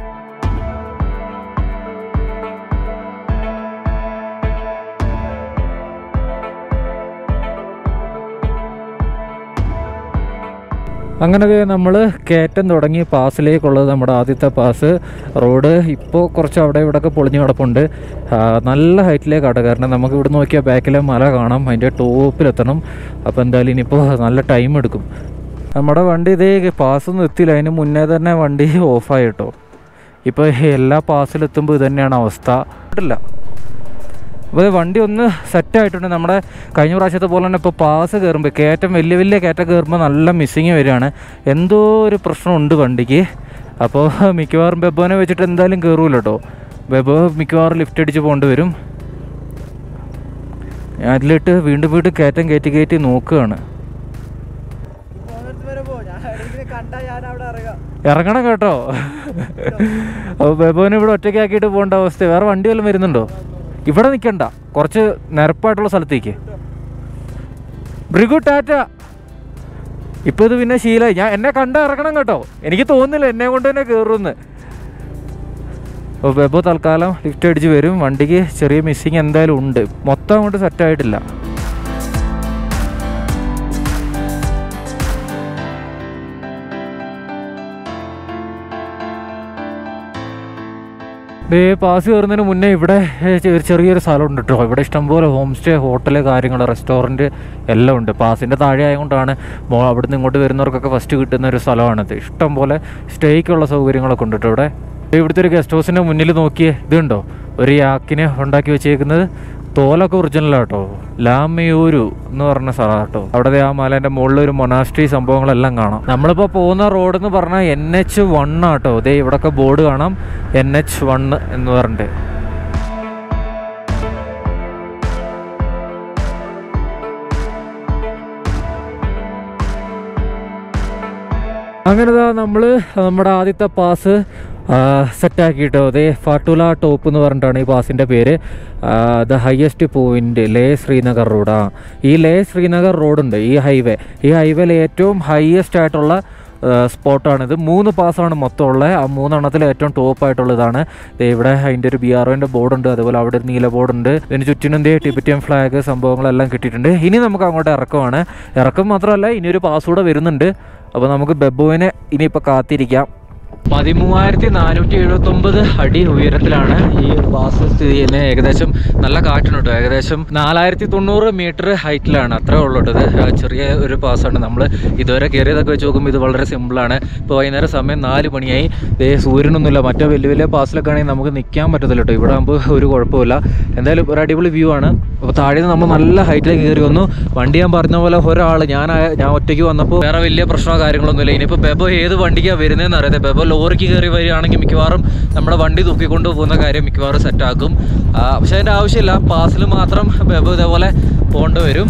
അങ്ങനെ നമ്മൾ കയറ്റം തുടങ്ങി പാസിലേക്കുള്ളത്. നമ്മുടെ ആദ്യത്തെ പാസ് റോഡ് ഇപ്പോൾ കുറച്ച് അവിടെ ഇവിടെയൊക്കെ പൊളിഞ്ഞു കിടപ്പുണ്ട്. നല്ല ഹൈറ്റിലേക്കാട്ടോ, കാരണം നമുക്ക് ഇവിടെ നോക്കിയാൽ ബാക്കിലെ മല കാണാം, അതിൻ്റെ ടോപ്പിലെത്തണം. അപ്പോൾ എന്തായാലും ഇനിയിപ്പോൾ നല്ല ടൈം എടുക്കും. നമ്മുടെ വണ്ടി ഇതേ പാസ്സൊന്നും എത്തിയില്ല, അതിന് മുന്നേ തന്നെ വണ്ടി ഓഫായി കേട്ടോ. ഇപ്പോൾ എല്ലാ പാസിലെത്തുമ്പോൾ ഇത് തന്നെയാണ് അവസ്ഥ. ഇല്ല, അപ്പോൾ വണ്ടി ഒന്ന് സെറ്റായിട്ടുണ്ട്. നമ്മുടെ കഴിഞ്ഞ പ്രാവശ്യത്തെ പോലെ തന്നെ ഇപ്പോൾ പാസ് കയറുമ്പോൾ കയറ്റം വലിയ വലിയ കയറ്റം കയറുമ്പോൾ നല്ല മിസ്സിങ് വരികയാണ്. എന്തോ ഒരു പ്രശ്നമുണ്ട് വണ്ടിക്ക്. അപ്പോൾ മിക്കവാറും ബെബോനെ വെച്ചിട്ട് എന്തായാലും കയറുമല്ലോ കേട്ടോ. ബെബോ മിക്കവാറും ലിഫ്റ്റ് അടിച്ച് പോകേണ്ടി വരും. ഞാൻ അതിലിട്ട് വീണ്ടും വീണ്ടും കയറ്റം കയറ്റി കയറ്റി നോക്കുകയാണ്. ഇറങ്ങണം കേട്ടോ. അപ്പോൾ ബെബോനെ ഇവിടെ ഒറ്റയ്ക്കാക്കിയിട്ട് പോകേണ്ട അവസ്ഥ. വേറെ വണ്ടി വല്ലതും വരുന്നുണ്ടോ? ഇവിടെ നിൽക്കണ്ട, കുറച്ച് നിരപ്പായിട്ടുള്ള സ്ഥലത്തേക്ക്. ബ്രിഗു ടാറ്റ. ഇപ്പോൾ ഇത് പിന്നെ ശീലമായി. ഞാൻ എന്നെ കണ്ട ഇറങ്ങണം കേട്ടോ. എനിക്ക് തോന്നുന്നില്ല എന്നെ കൊണ്ട് തന്നെ കയറുമെന്ന്. അപ്പോൾ ബെബോ തൽക്കാലം ലിഫ്റ്റ് അടിച്ച് വരും. വണ്ടിക്ക് ചെറിയ മിസ്സിങ് എന്തായാലും ഉണ്ട്, മൊത്തം അങ്ങോട്ട് സെറ്റായിട്ടില്ല. ഡേ പാസ് കയറുന്നതിന് മുന്നേ ഇവിടെ ചെറിയൊരു സ്ഥലമുണ്ട് കേട്ടോ. ഇവിടെ ഇഷ്ടംപോലെ ഹോം സ്റ്റേ, ഹോട്ടല്, കാര്യങ്ങൾ, റെസ്റ്റോറൻറ്റ് എല്ലാം ഉണ്ട്. പാസിൻ്റെ താഴെ ആയതുകൊണ്ടാണ് അവിടെ നിന്ന് ഇങ്ങോട്ട് വരുന്നവർക്കൊക്കെ ഫസ്റ്റ് കിട്ടുന്ന ഒരു സ്ഥലമാണിത്. ഇഷ്ടംപോലെ സ്റ്റേക്കുള്ള സൗകര്യങ്ങളൊക്കെ ഉണ്ട് കേട്ടോ ഇവിടെ. ഇവിടുത്തെ ഒരു ഗസ്റ്റ് ഹൗസിൻ്റെ മുന്നിൽ നോക്കിയേ, ഇതുണ്ടോ ഒരു യാക്കിനെ ഉണ്ടാക്കി വെച്ചേക്കുന്നത്. തോലൊക്കെ ഒറിജിനലാണ് കേട്ടോ. ലാമയൂരു എന്ന് പറഞ്ഞ സ്ഥലമാണ് കേട്ടോ. അവിടെ ആ മലേൻ്റെ മുകളിൽ ഒരു മൊനാസ്ട്രി സംഭവങ്ങളെല്ലാം കാണാം. നമ്മളിപ്പോൾ പോകുന്ന റോഡ് എന്ന് പറഞ്ഞാൽ എൻ എച്ച് വൺ ആട്ടോ. ഇതേ ഇവിടെയൊക്കെ ബോർഡ് കാണാം, എൻ എച്ച് വൺ എന്ന് പറഞ്ഞിട്ട്. അങ്ങനെ നമ്മൾ നമ്മുടെ ആദ്യത്തെ പാസ് സെറ്റാക്കിയിട്ടോ. അതേ ഫാട്ടൂല ടോപ്പ് എന്ന് പറഞ്ഞിട്ടാണ് ഈ പാസിൻ്റെ പേര്. The highest point Leh Srinagar road. ആ ഈ ലേ ശ്രീനഗർ റോഡുണ്ട്, ഈ ഹൈവേ. ഈ ഹൈവേയിൽ ഏറ്റവും ഹയസ്റ്റ് ആയിട്ടുള്ള സ്പോട്ടാണിത്. മൂന്ന് പാസ്സാണ് മൊത്തം ഉള്ളത്. ആ മൂന്നെണ്ണത്തിൽ ഏറ്റവും ടോപ്പായിട്ടുള്ളതാണ്. ഇവിടെ അതിൻ്റെ ഒരു ബി ആർ ഒൻ്റെ ബോർഡുണ്ട്, അതുപോലെ അവിടെ ഒരു നീല ബോർഡുണ്ട്. ഇതിന് ചുറ്റിനും എന്തേ ടിബറ്റൻ ഫ്ലാഗ് സംഭവങ്ങളെല്ലാം കിട്ടിയിട്ടുണ്ട്. ഇനി നമുക്ക് അങ്ങോട്ട് ഇറക്കമാണ്. ഇറക്കം മാത്രമല്ല ഇനിയൊരു പാസ് കൂടെ വരുന്നുണ്ട്. അപ്പോൾ നമുക്ക് ബെബോവിനെ ഇനിയിപ്പോൾ കാത്തിരിക്കാം. പതിമൂവായിരത്തി നാനൂറ്റി എഴുപത്തി ഒമ്പത് അടി ഉയരത്തിലാണ് ഈ ഒരു പാസ് സ്ഥിതി ചെയ്യുന്നത്. ഏകദേശം നല്ല കാറ്റിനുണ്ട്. ഏകദേശം നാലായിരത്തി തൊണ്ണൂറ് മീറ്റർ ഹൈറ്റിലാണ്. അത്രേ ഉള്ളൂ. ഇത് ചെറിയ ഒരു പാസ്സാണ്. നമ്മൾ ഇതുവരെ കയറിയതൊക്കെ വെച്ച് നോക്കുമ്പോൾ ഇത് വളരെ സിമ്പിളാണ്. ഇപ്പോൾ വൈകുന്നേരം സമയം നാല് മണിയായി. ഇതേ സൂര്യനൊന്നുമില്ല. മറ്റേ വലിയ വലിയ പാസിലൊക്കെ ആണെങ്കിൽ നമുക്ക് നിൽക്കാൻ പറ്റത്തില്ല കേട്ടോ. ഇവിടെ ആകുമ്പോൾ ഒരു കുഴപ്പമില്ല. എന്തായാലും ഒരു അടിപൊളി വ്യൂ ആണ്. അപ്പോൾ താഴെ നിന്ന് നമ്മൾ നല്ല ഹൈറ്റിലേക്ക് കയറി വന്നു. വണ്ടി ഞാൻ പറഞ്ഞ പോലെ ഒരാൾ ഞാൻ ഞാൻ ഒറ്റയ്ക്ക് വന്നപ്പോൾ വേറെ വലിയ പ്രശ്നമോ കാര്യങ്ങളൊന്നുമില്ല. ഇനിയിപ്പോൾ ബെബോ ഏത് വണ്ടിക്കാണ് വരുന്നതെന്ന് അറിയാതെ ബെബോ ലോറിക്ക് കയറി വരികയാണെങ്കിൽ മിക്കവാറും നമ്മുടെ വണ്ടി തൂക്കിക്കൊണ്ട് പോകുന്ന കാര്യം മിക്കവാറും സെറ്റാക്കും. പക്ഷേ അതിൻ്റെ ആവശ്യമില്ല. പാസിൽ മാത്രം ബെബോ ഇതേപോലെ പോകേണ്ടി വരും.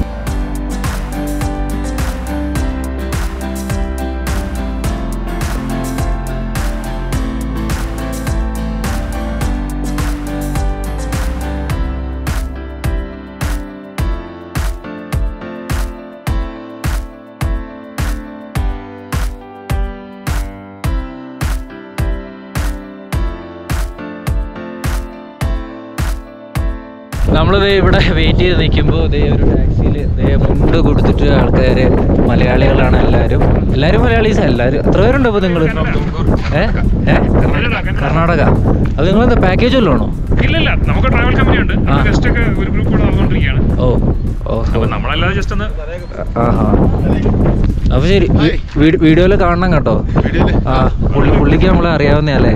നമ്മളിത് ഇവിടെ വെയിറ്റ് ചെയ്ത് നിൽക്കുമ്പോൾ ഇതേ ഒരു ടാക്സിയിൽ ഇതേ മുണ്ട് കൊടുത്തിട്ട് ആൾക്കാർ മലയാളികളാണ് എല്ലാവരും. എല്ലാവരും മലയാളീസ്. എല്ലാവരും എത്ര പേരുണ്ട് ഇപ്പോൾ നിങ്ങൾ? ഏ ഏ കർണാടക. അത് നിങ്ങളെന്താ പാക്കേജ് വല്ലതും ആണോ? ഇല്ലല്ല, നമുക്ക് ട്രാവൽ കമ്പനി ഉണ്ട്. ജസ്റ്റ് ഒക്കെ ഒരു ഗ്രൂപ്പ് കൂടെ നടന്നുകൊണ്ടിരിക്കുകയാണ്. ഓ ഓ നമ്മളല്ലാതെ ജസ്റ്റ് ഒന്ന്. ആഹാ. അപ്പൊ ശരി, വീഡിയോയിൽ കാണണം കേട്ടോ. ആ പുള്ളി പുള്ളിക്ക് നമ്മളെ അറിയാവുന്നല്ലേ?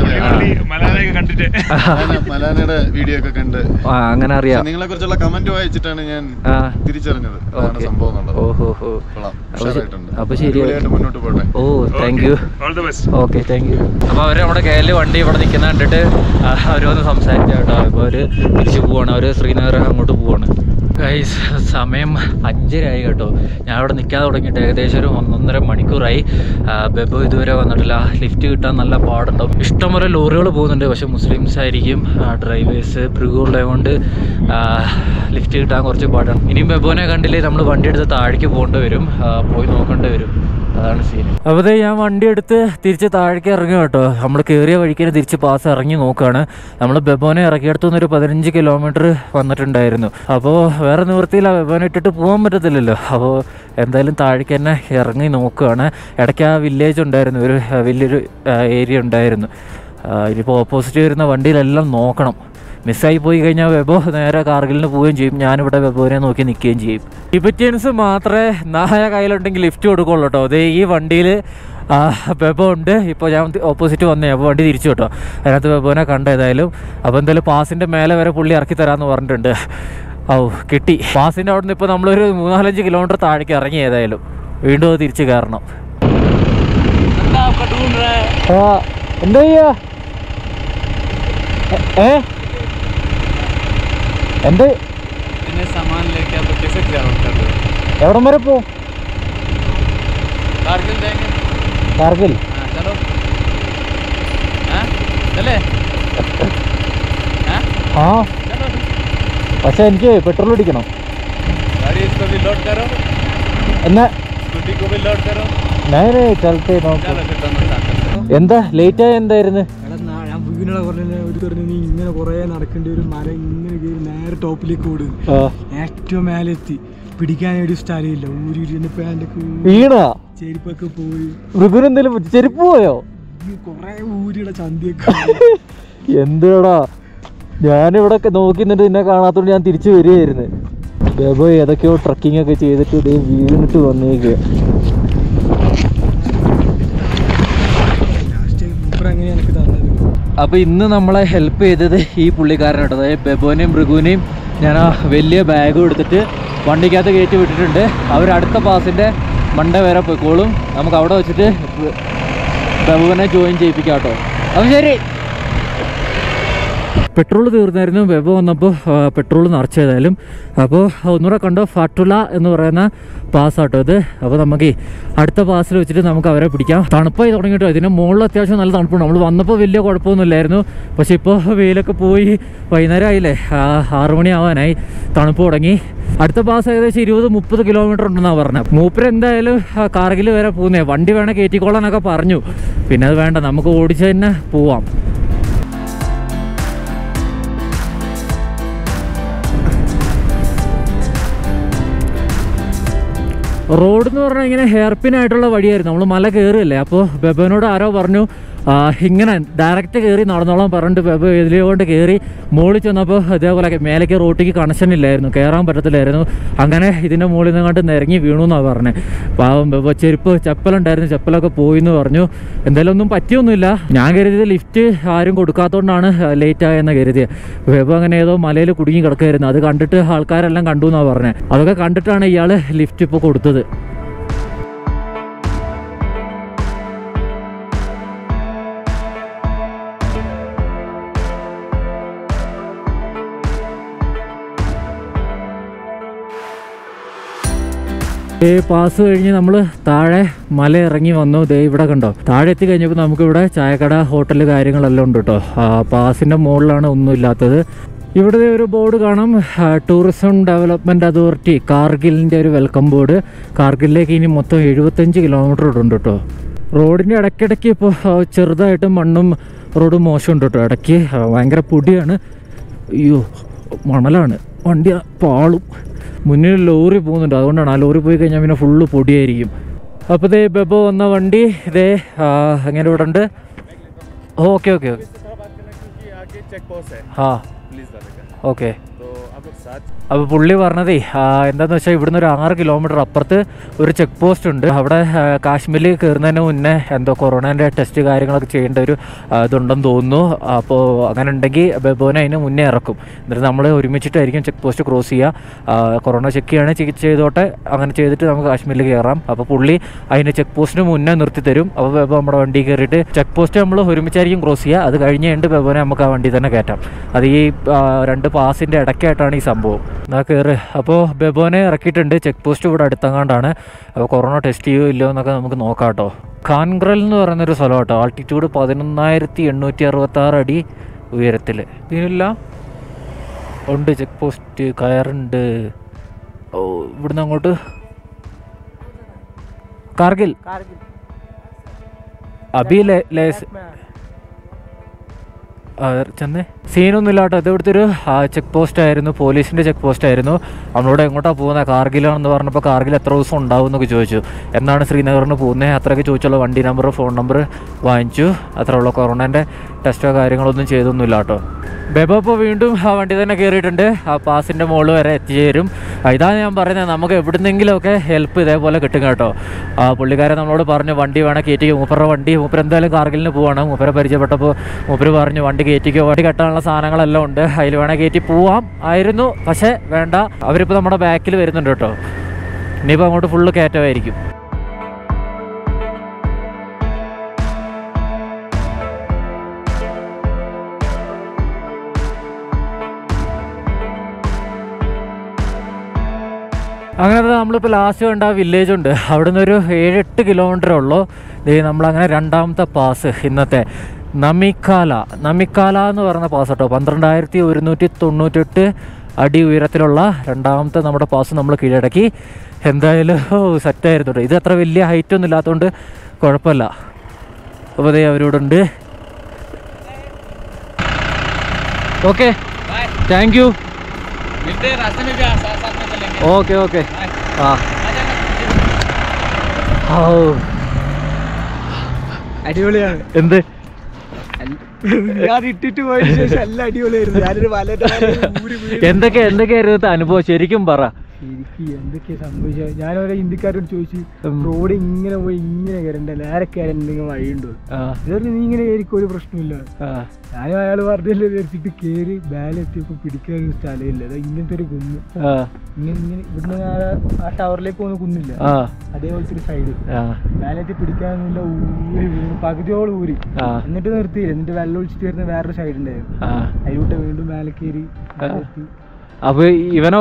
വീഡിയോ ഒക്കെ കണ്ട് അങ്ങനെ അറിയാം. നിങ്ങളെ കുറിച്ചുള്ള കമന്റ് വായിച്ചിട്ടാണ് ഞാൻ തിരിച്ചറിഞ്ഞത്. ഓഹോ. അപ്പൊ ശരി, മുന്നോട്ട് പോട്ടെ. Oh thank you. Okay thank you. അപ്പൊ അവര് നമ്മുടെ കയ്യില് വണ്ടി ഇവിടെ നിൽക്കുന്ന കണ്ടിട്ട് അവരൊന്ന് സംസാരിച്ച കേട്ടോ. അപ്പൊ അവര് തിരിച്ചു പോവാണ്. അവര് ശ്രീനഗർ അങ്ങോട്ട് പോവാണ്. ഗൈസ്, സമയം അഞ്ചരയായി കേട്ടോ. ഞാൻ അവിടെ നിൽക്കാതെ തുടങ്ങിയിട്ട് ഏകദേശം ഒരു ഒന്നൊന്നര മണിക്കൂറായി. ബെബോ ഇതുവരെ വന്നിട്ടില്ല. ലിഫ്റ്റ് കിട്ടാൻ നല്ല പാടുണ്ടാവും. ഇഷ്ടംപോലെ ലോറികൾ പോകുന്നുണ്ട്. പക്ഷേ മുസ്ലിംസ് ആയിരിക്കും ഡ്രൈവേഴ്സ്. ഭൃഗമുള്ളതുകൊണ്ട് ലിഫ്റ്റ് കിട്ടാൻ കുറച്ച് പാടാണ്. ഇനിയും ബെബോനെ കണ്ടില്ലേ നമ്മൾ വണ്ടി എടുത്ത് താഴേക്ക് പോകേണ്ടി വരും. പോയി നോക്കേണ്ടി വരും. അതാണ് സീൻ. അപ്പോൾ ഞാൻ വണ്ടി എടുത്ത് തിരിച്ച് താഴേക്ക് ഇറങ്ങി കേട്ടോ. നമ്മൾ കയറിയ വഴിക്ക് തിരിച്ച് പാസ് ഇറങ്ങി നോക്കുകയാണ്. നമ്മൾ ബെബോനെ ഇറക്കിയെടുത്തുനിന്ന് ഒരു പതിനഞ്ച് കിലോമീറ്റർ വന്നിട്ടുണ്ടായിരുന്നു. അപ്പോൾ വേറെ നിവൃത്തിയില്ല, ബെബോനെ ഇട്ടിട്ട് പോകാൻ പറ്റത്തില്ലല്ലോ. അപ്പോൾ എന്തായാലും താഴേക്ക് തന്നെ ഇറങ്ങി നോക്കുകയാണ്. ഇടയ്ക്ക് ആ വില്ലേജ് ഉണ്ടായിരുന്നു, ഒരു വലിയൊരു ഏരിയ ഉണ്ടായിരുന്നു. ഇനിയിപ്പോൾ ഓപ്പോസിറ്റ് വരുന്ന വണ്ടിയിലെല്ലാം നോക്കണം. മിസ്സായി പോയി കഴിഞ്ഞാൽ വെബോ നേരെ കാർഗിലിന് പോവുകയും ചെയ്യും. ഞാനിവിടെ വെബോനെ നോക്കി നിൽക്കുകയും ചെയ്യും. ടിബറ്റൻസ് മാത്രമേ നായ കയ്യിലുണ്ടെങ്കിൽ ലിഫ്റ്റ് കൊടുക്കുള്ളൂ കേട്ടോ. അതേ ഈ വണ്ടിയിൽ വെബോ ഉണ്ട്. ഇപ്പോൾ ഞാൻ ഓപ്പോസിറ്റ് വന്നേ, അപ്പോൾ വണ്ടി തിരിച്ചു കേട്ടോ. അതിനകത്ത് വെബോനെ കണ്ട ഏതായാലും. അപ്പോൾ എന്തായാലും പാസിൻ്റെ മേലെ വരെ പുള്ളി ഇറക്കി തരാമെന്ന് പറഞ്ഞിട്ടുണ്ട്. ഓ കിട്ടി. പാസിൻ്റെ അവിടെ നിന്ന് ഇപ്പോൾ നമ്മളൊരു മൂന്നാലഞ്ച് കിലോമീറ്റർ താഴേക്ക് ഇറങ്ങി. ഏതായാലും വീണ്ടും അത് തിരിച്ച് കയറണം. എന്താ ചെയ്യാ? ഏ എന്ത് എവിടം വരെ പോവും? കാർഗിൽ. ആ പക്ഷെ എനിക്ക് പെട്രോൾ അടിക്കണം. എന്നാ ഞാൻ ചലത്തെ നോക്കാം. എന്താ ലേറ്റ് ആയ എന്തായിരുന്നു? ഞാൻ വീടിനോട് പറഞ്ഞ ഒരു പറഞ്ഞു, നീ ഇങ്ങനെ കുറെ നടക്കേണ്ടി വരും. മല ഇങ്ങനെ കയറി നേരെ ടോപ്പിലേക്ക് ഓടും. ഏറ്റവും മേലെ എത്തി. പിടിക്കാൻ ഒരു സ്ഥലമില്ല. ഊരി പാൻറ്റൊക്കെ വീണ ചെരുപ്പൊക്കെ പോയി. മൃഗുനെന്തേലും ചെരുപ്പ് പോയോ? കൊറേ ഊരിയുടെ ചന്തിയൊക്കെ. എന്താടാ, ഞാനിവിടെ നോക്കി നിന്നിട്ട് നിന്നെ കാണാത്തോണ്ട് ഞാൻ തിരിച്ചു വരികയായിരുന്നു. ബെബോ ഏതൊക്കെയോ ട്രക്കിംഗ് ഒക്കെ ചെയ്തിട്ട് ഇതേ വീണിട്ട് വന്നേക്കുക. അപ്പൊ ഇന്ന് നമ്മളെ ഹെൽപ്പ് ചെയ്തത് ഈ പുള്ളിക്കാരൻ കേട്ടോ. അതായത് ബെബോനെയും മൃഗുവിനെയും ഞാൻ ആ വലിയ ബാഗും എടുത്തിട്ട് വണ്ടിക്കകത്ത് കയറ്റി വിട്ടിട്ടുണ്ട്. അവർ അടുത്ത പാസിൻ്റെ മണ്ട വരെ പോയിക്കോളും. നമുക്ക് അവിടെ വെച്ചിട്ട് ബെബോനെ ജോയിൻ ചെയ്യിപ്പിക്കാം കേട്ടോ. അപ്പം ശരി. പെട്രോൾ തീർന്നായിരുന്നു. ബെബോ വന്നപ്പോൾ പെട്രോൾ നിറച്ചേതായാലും. അപ്പോൾ ഒന്നുകൂടെ കണ്ടോ, ഫാട്ടുല എന്ന് പറയുന്ന പാസ്സാട്ടോ ഇത്. അപ്പോൾ നമുക്ക് അടുത്ത പാസ്സിൽ വെച്ചിട്ട് നമുക്ക് അവരെ പിടിക്കാം. തണുപ്പായി തുടങ്ങിയിട്ടോ. ഇതിന് മുകളിൽ അത്യാവശ്യം നല്ല തണുപ്പുണ്ട്. നമ്മൾ വന്നപ്പോൾ വലിയ കുഴപ്പമൊന്നുമില്ലായിരുന്നു. പക്ഷെ ഇപ്പോൾ വെയിലൊക്കെ പോയി വൈകുന്നേരം ആയില്ലേ, ആറു മണി ആവാനായി. തണുപ്പ് തുടങ്ങി. അടുത്ത പാസ് ഏകദേശം ഇരുപത് മുപ്പത് കിലോമീറ്റർ ഉണ്ടെന്നാണ് പറഞ്ഞത്. മൂപ്പര് എന്തായാലും കാർഗിൽ വരെ പോകുന്നേ. വണ്ടി വേണേൽ കയറ്റിക്കോളാനൊക്കെ പറഞ്ഞു. പിന്നെ അത് വേണ്ട, നമുക്ക് ഓടിച്ച് തന്നെ പോവാം. റോഡ് എന്ന് പറഞ്ഞാൽ ഇങ്ങനെ ഹെയർ പിൻ ആയിട്ടുള്ള വഴിയായിരുന്നു. നമ്മൾ മല കയറുകയല്ലേ. അപ്പോൾ ബെബനോട് ആരോ പറഞ്ഞു ഇങ്ങനെ ഡയറക്റ്റ് കയറി നടന്നോളാൻ പറഞ്ഞിട്ട് ബെബ ഇതിലുകൊണ്ട് കയറി മുകളിൽ ചെന്നപ്പോൾ ഇതേപോലെ മേലേക്ക് റോട്ടിക്ക് കണക്ഷൻ ഇല്ലായിരുന്നു, കയറാൻ പറ്റത്തില്ലായിരുന്നു. അങ്ങനെ ഇതിൻ്റെ മുകളിൽ നിന്ന് കണ്ട് നിരങ്ങി വീണു എന്നാണ് പറഞ്ഞത്. പാവം ബെബ ചെരുപ്പ് ചപ്പലുണ്ടായിരുന്നു, ചപ്പലൊക്കെ പോയി എന്ന് പറഞ്ഞു. എന്തായാലും ഒന്നും പറ്റിയൊന്നുമില്ല. ഞാൻ കരുതിയത് ലിഫ്റ്റ് ആരും കൊടുക്കാത്തതുകൊണ്ടാണ് ലേറ്റ് ആയെന്ന് കരുതിയത്. ബെബ അങ്ങനെ ഏതോ മലയിൽ കുടുങ്ങി കിടക്കുകയായിരുന്നു. അത് കണ്ടിട്ട് ആൾക്കാരെല്ലാം കണ്ടു എന്നാണ് പറഞ്ഞത്. അതൊക്കെ കണ്ടിട്ടാണ് ഇയാൾ ലിഫ്റ്റ് ഇപ്പോൾ കൊടുത്തത്. ദേ പാസ് കഴിഞ്ഞ് നമ്മൾ താഴെ മല ഇറങ്ങി വന്നു. ദേ ഇവിടെ കണ്ടോ, താഴെ എത്തി കഴിഞ്ഞപ്പോൾ നമുക്കിവിടെ ചായക്കട, ഹോട്ടൽ കാര്യങ്ങളെല്ലാം ഉണ്ട് കേട്ടോ. പാസിൻ്റെ മുകളിലാണ് ഒന്നും ഇല്ലാത്തത്. ഇവിടെ ഒരു ബോർഡ് കാണാം, ടൂറിസം ഡെവലപ്മെൻറ്റ് അതോറിറ്റി കാർഗിലിൻ്റെ ഒരു വെൽക്കം ബോർഡ്. കാർഗിലിലേക്ക് ഇനി മൊത്തം എഴുപത്തഞ്ച് കിലോമീറ്റർ ഉണ്ട് കേട്ടോ. റോഡിൻ്റെ ഇടയ്ക്കിടയ്ക്ക് ഇപ്പോൾ ചെറുതായിട്ട് മണ്ണും റോഡും മോശമുണ്ട് കേട്ടോ. ഇടയ്ക്ക് ഭയങ്കര പൊടിയാണ്. അയ്യോ മണലാണ്, വണ്ടി പാളും. മുന്നിൽ ലോറി പോകുന്നുണ്ട്, അതുകൊണ്ടാണ്. ആ ലോറി പോയി കഴിഞ്ഞാൽ പിന്നെ ഫുള്ള് പൊടിയായിരിക്കും. അപ്പോൾ ഇതേ ബെബോ വന്ന വണ്ടി ഇതേ അങ്ങനെ ഇവിടെ ഉണ്ട്. ഓക്കെ ഓക്കെ ഓക്കെ ആ ഓക്കെ. അപ്പോൾ പുള്ളി പറഞ്ഞതേ എന്താണെന്ന് വെച്ചാൽ ഇവിടുന്ന് ഒരു ആറ് കിലോമീറ്റർ അപ്പുറത്ത് ഒരു ചെക്ക് പോസ്റ്റ് ഉണ്ട്. അവിടെ കാശ്മീരിൽ കയറുന്നതിന് മുന്നേ എന്തോ കൊറോണേൻ്റെ ടെസ്റ്റ് കാര്യങ്ങളൊക്കെ ചെയ്യേണ്ട ഒരു ഇതുണ്ടെന്ന് തോന്നുന്നു. അപ്പോൾ അങ്ങനെ ഉണ്ടെങ്കിൽ ബെബോനെ അതിന് മുന്നേ ഇറക്കും. എന്നിട്ട് നമ്മൾ ഒരുമിച്ചിട്ടായിരിക്കും ചെക്ക് പോസ്റ്റ് ക്രോസ് ചെയ്യുക. കൊറോണ ചെക്ക് ചെയ്യാണ് ചെക്ക് ചെയ്തോട്ടെ, അങ്ങനെ ചെയ്തിട്ട് നമുക്ക് കാശ്മീരിൽ കയറാം. അപ്പോൾ പുള്ളി അതിന് ചെക്ക് പോസ്റ്റിന് മുന്നേ നിർത്തി തരും. അപ്പോൾ ബെബോ നമ്മുടെ വണ്ടി കയറിയിട്ട് ചെക്ക് പോസ്റ്റ് നമ്മൾ ഒരുമിച്ചായിരിക്കും ക്രോസ് ചെയ്യുക. അത് കഴിഞ്ഞ് കഴിഞ്ഞിട്ട് ബെബോനെ നമുക്ക് ആ വണ്ടി തന്നെ കയറ്റാം. അത് ഈ രണ്ട് പാസിൻ്റെ ഇടയ്ക്കായിട്ടാണ് ഈ സംഭവം. എന്നാൽ കയറ്. അപ്പോൾ ബെബോനെ ഇറക്കിയിട്ടുണ്ട്. ചെക്ക് പോസ്റ്റ് ഇവിടെ അടുത്തെങ്ങാണ്ടാണ്. അപ്പോൾ കൊറോണ ടെസ്റ്റ് ചെയ്യുമോ ഇല്ലയോ എന്നൊക്കെ നമുക്ക് നോക്കാം കേട്ടോ. ഖാൻഗ്രൽ എന്ന് പറയുന്നൊരു സ്ഥലം കേട്ടോ. ആൾട്ടിറ്റ്യൂഡ് പതിനൊന്നായിരത്തി എണ്ണൂറ്റി അറുപത്തി ആറ് അടി ഉയരത്തിൽ. ഇതിനില്ല ഉണ്ട് ചെക്ക് പോസ്റ്റ്, കയറുണ്ട്. ഓ ഇവിടുന്ന് അങ്ങോട്ട് കാർഗിൽ അബി ലേസ് ചെന്നേ സീനൊന്നും ഇല്ലാട്ടോ. ഇത് ഇവിടുത്തെ ഒരു ചെക്ക് പോസ്റ്റ് ആയിരുന്നു, പോലീസിൻ്റെ ചെക്ക് പോസ്റ്റ് ആയിരുന്നു. നമ്മളോട് എങ്ങോട്ടാണ് പോകുന്നത്, കാർഗിലാണെന്ന് പറഞ്ഞപ്പോൾ കാർഗിൽ എത്ര ദിവസം ഉണ്ടാവും എന്നൊക്കെ ചോദിച്ചു. എന്നാണ് ശ്രീനഗറിന് പോകുന്നത് അത്രയൊക്കെ ചോദിച്ചുള്ള വണ്ടി നമ്പർ ഫോൺ നമ്പർ വാങ്ങിച്ചു. അത്ര ഉള്ള കൊറോണേൻ്റെ ടെസ്റ്റോ കാര്യങ്ങളൊന്നും ചെയ്തൊന്നുമില്ല കേട്ടോ. ബെബോ ഇപ്പോൾ വീണ്ടും ആ വണ്ടി തന്നെ കയറിയിട്ടുണ്ട്. ആ പാസിൻ്റെ മുകളിൽ വരെ എത്തിച്ചേരും. ഇതാണ് ഞാൻ പറയുന്നത്, നമുക്ക് എവിടുന്നെങ്കിലുമൊക്കെ ഹെൽപ്പ് ഇതേപോലെ കിട്ടും കേട്ടോ. ആ പുള്ളിക്കാരൻ നമ്മളോട് പറഞ്ഞു വണ്ടി വേണം കയറ്റിക്കോ. മൂപ്പരുടെ വണ്ടി മൂപ്പർ എന്തായാലും കാർഗിലിന് പോവാണ്. മൂപ്പരെ പരിചയപ്പെട്ടപ്പോൾ മൂപ്പർ പറഞ്ഞു വണ്ടി കയറ്റിക്കോ, വണ്ടി കെട്ടാനുള്ള സാധനങ്ങളെല്ലാം ഉണ്ട്, അതിൽ വേണേൽ കയറ്റി പോവാം ആയിരുന്നു. പക്ഷേ വേണ്ട, അവരിപ്പോൾ നമ്മുടെ ബാക്കിൽ വരുന്നുണ്ട് കേട്ടോ. ഇനിയിപ്പോൾ അങ്ങോട്ട് ഫുള്ള് കയറ്റമായിരിക്കും. അങ്ങനെ നമ്മളിപ്പോൾ ലാസ്റ്റ് കണ്ട ആ വില്ലേജ് ഉണ്ട്, അവിടെ നിന്നൊരു ഏഴെട്ട് കിലോമീറ്റർ ഉള്ളൂ. ഇത് നമ്മളങ്ങനെ രണ്ടാമത്തെ പാസ് ഇന്നത്തെ നമിക്കാല നമിക്കാല എന്ന് പറയുന്ന പാസ് കേട്ടോ. പന്ത്രണ്ടായിരത്തി ഒരുന്നൂറ്റി തൊണ്ണൂറ്റെട്ട് അടി ഉയരത്തിലുള്ള രണ്ടാമത്തെ നമ്മുടെ പാസ് നമ്മൾ കീഴടക്കി. എന്തായാലും സെറ്റായിരുന്നു കേട്ടോ. ഇത് അത്ര വലിയ ഹൈറ്റ് ഒന്നും ഇല്ലാത്തതുകൊണ്ട് കുഴപ്പമില്ല. അപ്പോൾ അതേ അവരോട് ഉണ്ട്. Okay thank you. Okay okay ആ അടിപൊളിയാണ്. എന്ത് ഞാൻ ഇട്ടിട്ട് പോയതിനു ശേഷം എല്ലാം അടിപൊളിയായിരുന്നു. ഞാനൊരു വല എന്തൊക്കെ എന്തൊക്കെയായിരുന്നു അനുഭവം ശരിക്കും പറ. എനിക്ക് എന്തൊക്കെയാ സംഭവിച്ചത്? ഞാനോരോ ഹിന്ദിക്കാരോട് ചോദിച്ചു, റോഡ് ഇങ്ങനെ പോയി ഇങ്ങനെ കയറണ്ട, നേരെ കയറാൻ എന്തെങ്കിലും വഴിയുണ്ടോ? ഇതൊരു നീ ഇങ്ങനെ കയറിക്ക് ഒരു പ്രശ്നമില്ല. ഞാനും അയാൾ പറഞ്ഞല്ലേ ധരിച്ചിട്ട് കയറി ബാലെത്തിയപ്പോ പിടിക്കാനൊരു സ്ഥലമില്ല. അതാ ഇങ്ങനത്തെ ഒരു കുന്ന്, ഇങ്ങനെ ഇങ്ങനെ ഇവിടുന്ന് ആ ടവറിലേക്ക് പോകുന്ന കുന്നില്ല, അതേപോലത്തെ ഒരു സൈഡ്. ബാലെത്തി പിടിക്കാനൊന്നുമില്ല, ഊരി വീണു, പകുതിയോളം ഊരി. എന്നിട്ട് നിർത്തിയില്ല. എന്നിട്ട് വെള്ളം ഒഴിച്ചിട്ട് വരുന്ന വേറൊരു സൈഡ് ഉണ്ടായിരുന്നു, അതിലൂട്ട് വീണ്ടും മേലെ കയറി എത്തി. അപ്പൊ ഇവനോ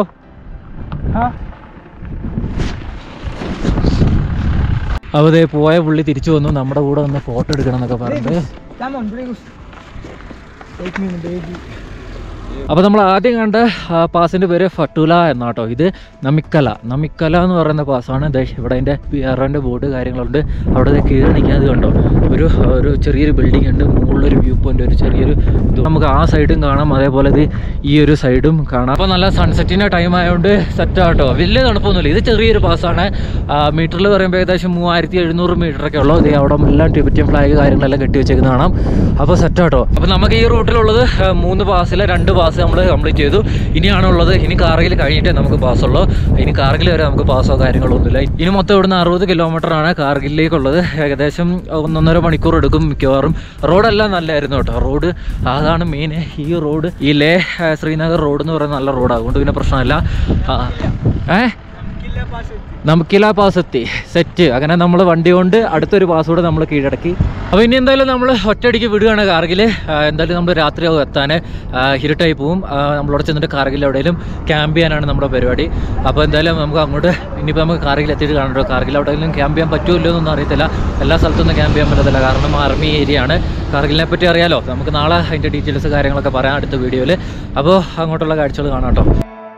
അവതേ പോയ പുള്ളി തിരിച്ചു വന്നു, നമ്മുടെ കൂടെ വന്ന് ഫോട്ടോ എടുക്കണം എന്നൊക്കെ പറഞ്ഞിട്ട്. അപ്പോൾ നമ്മൾ ആദ്യം കണ്ട പാസിൻ്റെ പേര് ഫട്ടൂല എന്നാട്ടോ. ഇത് നമിക്കല നമിക്കല എന്ന് പറയുന്ന പാസ്സാണ്. ഇവിടെ അതിൻ്റെ പി ആർ ഒൻ്റെ ബോർഡ് കാര്യങ്ങളുണ്ട്. അവിടെ കീഴ് നിൽക്കാതെ കണ്ടോ ഒരു ഒരു ചെറിയൊരു ബിൽഡിംഗ് ഉണ്ട്, മുകളിലൊരു വ്യൂ പോയിൻ്റ്, ഒരു ചെറിയൊരു ഇത് നമുക്ക് ആ സൈഡും കാണാം, അതേപോലെ ഇത് ഈ ഒരു സൈഡും കാണാം. അപ്പോൾ നല്ല സൺസെറ്റിൻ്റെ ടൈം ആയതുകൊണ്ട് സെറ്റാട്ടോ. വലിയ തണുപ്പൊന്നുമില്ല. ഇത് ചെറിയൊരു പാസ്സാണ്. മീറ്ററിൽ പറയുമ്പോൾ ഏകദേശം മൂവായിരത്തി എഴുന്നൂറ് മീറ്ററൊക്കെ ഉള്ളൂ. ഇത് അവിടെ എല്ലാം ടിബറ്റൻ ഫ്ലാഗ് കാര്യങ്ങളെല്ലാം കെട്ടി വെച്ചേക്കുന്ന കാണാം. അപ്പോൾ സെറ്റാട്ടോ. അപ്പോൾ നമുക്ക് ഈ റൂട്ടിലുള്ളത് മൂന്ന് പാസ്സിൽ രണ്ട് പാസ് നമ്മൾ കംപ്ലീറ്റ് ചെയ്തു. ഇനിയാണുള്ളത്, ഇനി കാർഗിൽ കഴിഞ്ഞിട്ടേ നമുക്ക് പാസ്സുള്ളൂ. ഇനി കാർഗിൽ വരെ നമുക്ക് പാസ്സോ കാര്യങ്ങളൊന്നുമില്ല. ഇനി മൊത്തം ഇവിടുന്ന് അറുപത് കിലോമീറ്റർ ആണ് കാർഗിലേക്കുള്ളത്. ഏകദേശം ഒന്നൊന്നര മണിക്കൂർ എടുക്കും മിക്കവാറും. റോഡെല്ലാം നല്ലതായിരുന്നു കേട്ടോ. റോഡ് അതാണ് മെയിൻ. ഈ റോഡ് ഈ ലേ ശ്രീനഗർ റോഡ് എന്ന് പറയുന്നത് നല്ല റോഡാണ്. അതുകൊണ്ട് പിന്നെ പ്രശ്നമല്ല. ഏഹ് നമുക്കില്ല പാസ് എത്തി സെറ്റ്. അങ്ങനെ നമ്മൾ വണ്ടി കൊണ്ട് അടുത്തൊരു പാസ് കൂടെ നമ്മൾ കീഴടക്കി. അപ്പോൾ ഇനി എന്തായാലും നമ്മൾ ഒറ്റയടിക്ക് വിടുകയാണ് കാർഗിൽ. എന്തായാലും നമ്മൾ രാത്രിയാവും എത്താൻ, ഇരുട്ടായി പോവും. നമ്മളവിടെ ചെന്നിട്ട് കാർഗിൽ എവിടെയെങ്കിലും ക്യാമ്പ് ചെയ്യാനാണ് നമ്മുടെ പരിപാടി. അപ്പോൾ എന്തായാലും നമുക്ക് അങ്ങോട്ട് ഇനിയിപ്പോൾ നമുക്ക് കാർഗിൽ എത്തിയിട്ട് കാണണ്ടോ. കാർഗിൽ എവിടെയെങ്കിലും ക്യാമ്പ് ചെയ്യാൻ പറ്റുമല്ലോ എന്നൊന്നും അറിയത്തില്ല. എല്ലാ സ്ഥലത്തൊന്നും ക്യാമ്പ് ചെയ്യാൻ പറ്റത്തില്ല, കാരണം ആർമി ഏരിയ ആണ്. കാർഗിലിനെ പറ്റി അറിയാലോ. നമുക്ക് നാളെ അതിൻ്റെ ഡീറ്റെയിൽസ് കാര്യങ്ങളൊക്കെ പറയാം അടുത്ത വീഡിയോയിൽ. അപ്പോൾ അങ്ങോട്ടുള്ള കാഴ്ചകൾ കാണാം കേട്ടോ.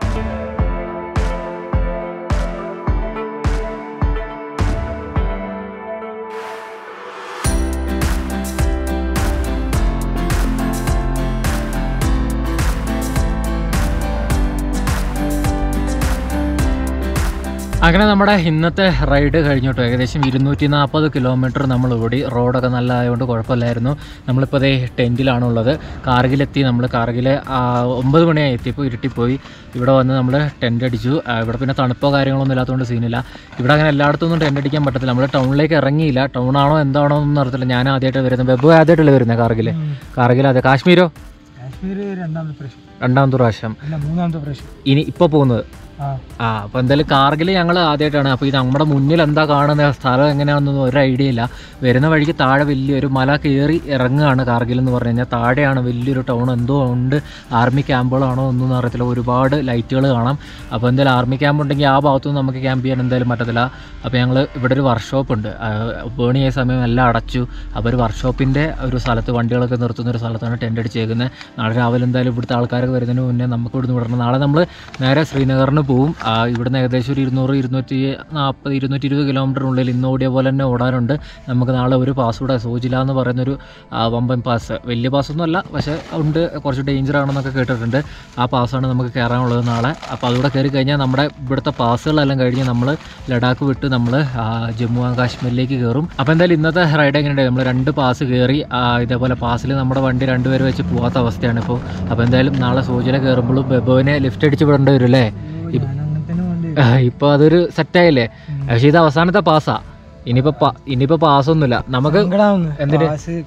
അങ്ങനെ നമ്മുടെ ഇന്നത്തെ റൈഡ് കഴിഞ്ഞോട്ടോ. ഏകദേശം ഇരുന്നൂറ്റി നാൽപ്പത് കിലോമീറ്റർ നമ്മൾ ഓടി. റോഡൊക്കെ നല്ല ആയതുകൊണ്ട് കുഴപ്പമില്ലായിരുന്നു. നമ്മളിപ്പോൾ അതേ ടെൻറ്റിലാണുള്ളത്. കാർഗിലെത്തി. നമ്മൾ കാർഗിൽ ഒമ്പത് മണിയായി എത്തിയപ്പോൾ ഇരുട്ടിപ്പോയി. ഇവിടെ വന്ന് നമ്മൾ ടെൻ്റ് അടിച്ചു. ഇവിടെ പിന്നെ തണുപ്പോ കാര്യങ്ങളൊന്നും ഇല്ലാത്തതുകൊണ്ട് സീനില്ല. ഇവിടെ അങ്ങനെ എല്ലായിടത്തൊന്നും ടെൻ്റ് അടിക്കാൻ പറ്റത്തില്ല. നമ്മൾ ടൗണിലേക്ക് ഇറങ്ങിയില്ല. ടൗണാണോ എന്താണോ എന്നൊന്നും അറിയത്തില്ല. ഞാൻ ആദ്യമായിട്ട് വരുന്നത്. വെബ് ആദ്യമായിട്ടല്ലേ വരുന്നത് കാർഗിൽ? കാർഗിൽ അതെ. കാശ്മീരോ? കാശ്മീർ രണ്ടാമത്തെ പ്രാവശ്യം. രണ്ടാമത്തെ പ്രാവശ്യം. മൂന്നാമത്തെ പ്രാവശ്യം ഇനി ഇപ്പോൾ പോകുന്നത്. ആ അപ്പോൾ എന്തായാലും കാർഗിൽ ഞങ്ങൾ ആദ്യമായിട്ടാണ്. അപ്പോൾ ഇത് നമ്മുടെ മുന്നിൽ എന്താ കാണുന്ന സ്ഥലം എങ്ങനെയാണെന്നൊന്നും ഒരു ഐഡിയ ഇല്ല. വരുന്ന വഴിക്ക് താഴെ വലിയൊരു മല കയറി ഇറങ്ങുകയാണ് കാർഗിൽ എന്ന് പറഞ്ഞു കഴിഞ്ഞാൽ. താഴെയാണ് വലിയൊരു ടൗൺ. എന്തോ ഉണ്ട്, ആർമി ക്യാമ്പുകളാണോ ഒന്നും അറിയത്തില്ല. ഒരുപാട് ലൈറ്റുകൾ കാണാം. അപ്പോൾ എന്തായാലും ആർമി ക്യാമ്പ് ഉണ്ടെങ്കിൽ ആ ഭാഗത്തുനിന്ന് നമുക്ക് ക്യാമ്പ് ചെയ്യാൻ എന്തായാലും പറ്റത്തില്ല. അപ്പോൾ ഞങ്ങൾ ഇവിടെ ഒരു വർക്ക്ഷോപ്പ് ഉണ്ട്. ബേൺ ചെയ്ത സമയം എല്ലാം അടച്ചു. അപ്പോൾ ഒരു വർക്ക്ഷോപ്പിൻ്റെ ഒരു സ്ഥലത്ത് വണ്ടികളൊക്കെ നിർത്തുന്ന ഒരു സ്ഥലത്താണ് ടെൻ്റ് അടിച്ചേക്കുന്നത്. നാളെ രാവിലെ എന്തായാലും ഇവിടുത്തെ ആൾക്കാരൊക്കെ വരുന്നതിന് മുന്നേ നമുക്ക് ഇവിടുന്ന് വിടണം. നാളെ നമ്മൾ നേരെ ശ്രീനഗറിന് പോവും. ഇവിടുന്ന് ഏകദേശം ഒരു ഇരുന്നൂറ് ഇരുന്നൂറ്റി നാൽപ്പത് ഇരുന്നൂറ്റി ഇരുപത് കിലോമീറ്ററിനുള്ളിൽ ഇന്ന് ഓടിയ പോലെ തന്നെ ഓടാനുണ്ട്. നമുക്ക് നാളെ ഒരു പാസ് കൂടെ, സോജില എന്ന് പറയുന്നൊരു വമ്പൻ പാസ്. വലിയ പാസ്സൊന്നും അല്ല, പക്ഷേ ഉണ്ട്, കുറച്ച് ഡേഞ്ചർ ആണെന്നൊക്കെ കേട്ടിട്ടുണ്ട്. ആ പാസ്സാണ് നമുക്ക് കയറാനുള്ളത് നാളെ. അപ്പോൾ അതുകൂടെ കയറി കഴിഞ്ഞാൽ നമ്മുടെ ഇവിടുത്തെ പാസ്സുകളെല്ലാം കഴിഞ്ഞ് നമ്മൾ ലഡാക്ക് വിട്ട് നമ്മൾ ജമ്മു ആൻഡ് കാശ്മീരിലേക്ക് കയറും. അപ്പോൾ എന്തായാലും ഇന്നത്തെ റൈഡ് എങ്ങനെയുണ്ട്? നമ്മൾ രണ്ട് പാസ് കയറി. ഇതേപോലെ പാസ്സിൽ നമ്മുടെ വണ്ടി രണ്ടുപേരെ വെച്ച് പോകാത്ത അവസ്ഥയാണ് ഇപ്പോൾ. അപ്പോൾ എന്തായാലും നാളെ സോജില കയറുമ്പോഴും ബെബോവിനെ ലിഫ്റ്റ് അടിച്ച് വിടേണ്ടി വരും അല്ലേ? ഇപ്പൊ അതൊരു സെറ്റായില്ലേ? പക്ഷെ ഇത് അവസാനത്തെ പാസ്സാ. ഇനിയിപ്പോ ഇനിയിപ്പോ പാസ്സൊന്നുമില്ല നമുക്ക്. എന്തിന്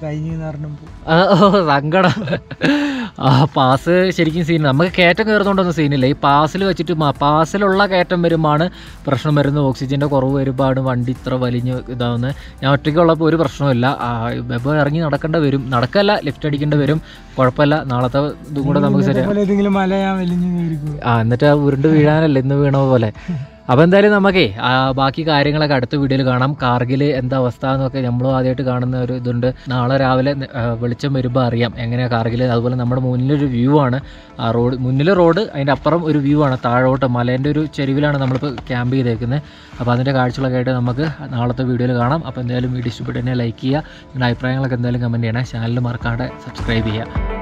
സങ്കടം? ആ പാസ് ശരിക്കും സീൻ. നമുക്ക് കയറ്റം കയറുന്നതുകൊണ്ടൊന്നും സീനില്ല. ഈ പാസിൽ വെച്ചിട്ട് പാസിലുള്ള കയറ്റം വരുമ്പോഴാണ് പ്രശ്നം വരുന്നത്. ഓക്സിജൻ്റെ കുറവ് വരുമ്പോഴാണ് വണ്ടി ഇത്ര വലിഞ്ഞ് ഇതാവുന്നത്. ഞാൻ ഒറ്റയ്ക്കുള്ളപ്പോൾ ഒരു പ്രശ്നമില്ല. വെബ് ഇറങ്ങി നടക്കേണ്ട വരും. നടക്കല്ല, ലിഫ്റ്റ് അടിക്കേണ്ടി വരും. കുഴപ്പമില്ല. നാളത്തെ ഇതും കൂടെ നമുക്ക് ശരിയാവും. ആ എന്നിട്ട് ഉരുണ്ട് വീഴാനല്ല ഇന്ന് വീണ പോലെ. അപ്പോൾ എന്തായാലും നമുക്കേ ബാക്കി കാര്യങ്ങളൊക്കെ അടുത്ത വീഡിയോയിൽ കാണാം. കാർഗിൽ എന്താ അവസ്ഥ എന്നൊക്കെ നമ്മളും ആദ്യമായിട്ട് കാണുന്ന ഒരു ഇതുണ്ട്. നാളെ രാവിലെ വെളിച്ചം വരുമ്പോൾ അറിയാം എങ്ങനെയാണ് കാർഗിൽ. അതുപോലെ നമ്മുടെ മുന്നിലൊരു വ്യൂ ആണ്. ആ റോഡ്, മുന്നിൽ റോഡ്, അതിൻ്റെ അപ്പുറം ഒരു വ്യൂ ആണ്. താഴോട്ട് മലേൻ്റെ ഒരു ചെരുവിലാണ് നമ്മളിപ്പോൾ ക്യാമ്പ് ചെയ്തേക്കുന്നത്. അപ്പോൾ അതിൻ്റെ കാഴ്ചകളൊക്കെ ആയിട്ട് നമുക്ക് നാളത്തെ വീഡിയോയിൽ കാണാം. അപ്പോൾ എന്തായാലും വീഡിയോ ഇഷ്ടപ്പെട്ട് തന്നെ ലൈക്ക് ചെയ്യുക. നിങ്ങളുടെ അഭിപ്രായങ്ങളൊക്കെ എന്തായാലും കമൻറ്റ് ചെയ്യണേ. ചാനൽ മറക്കാതെ സബ്സ്ക്രൈബ് ചെയ്യുക.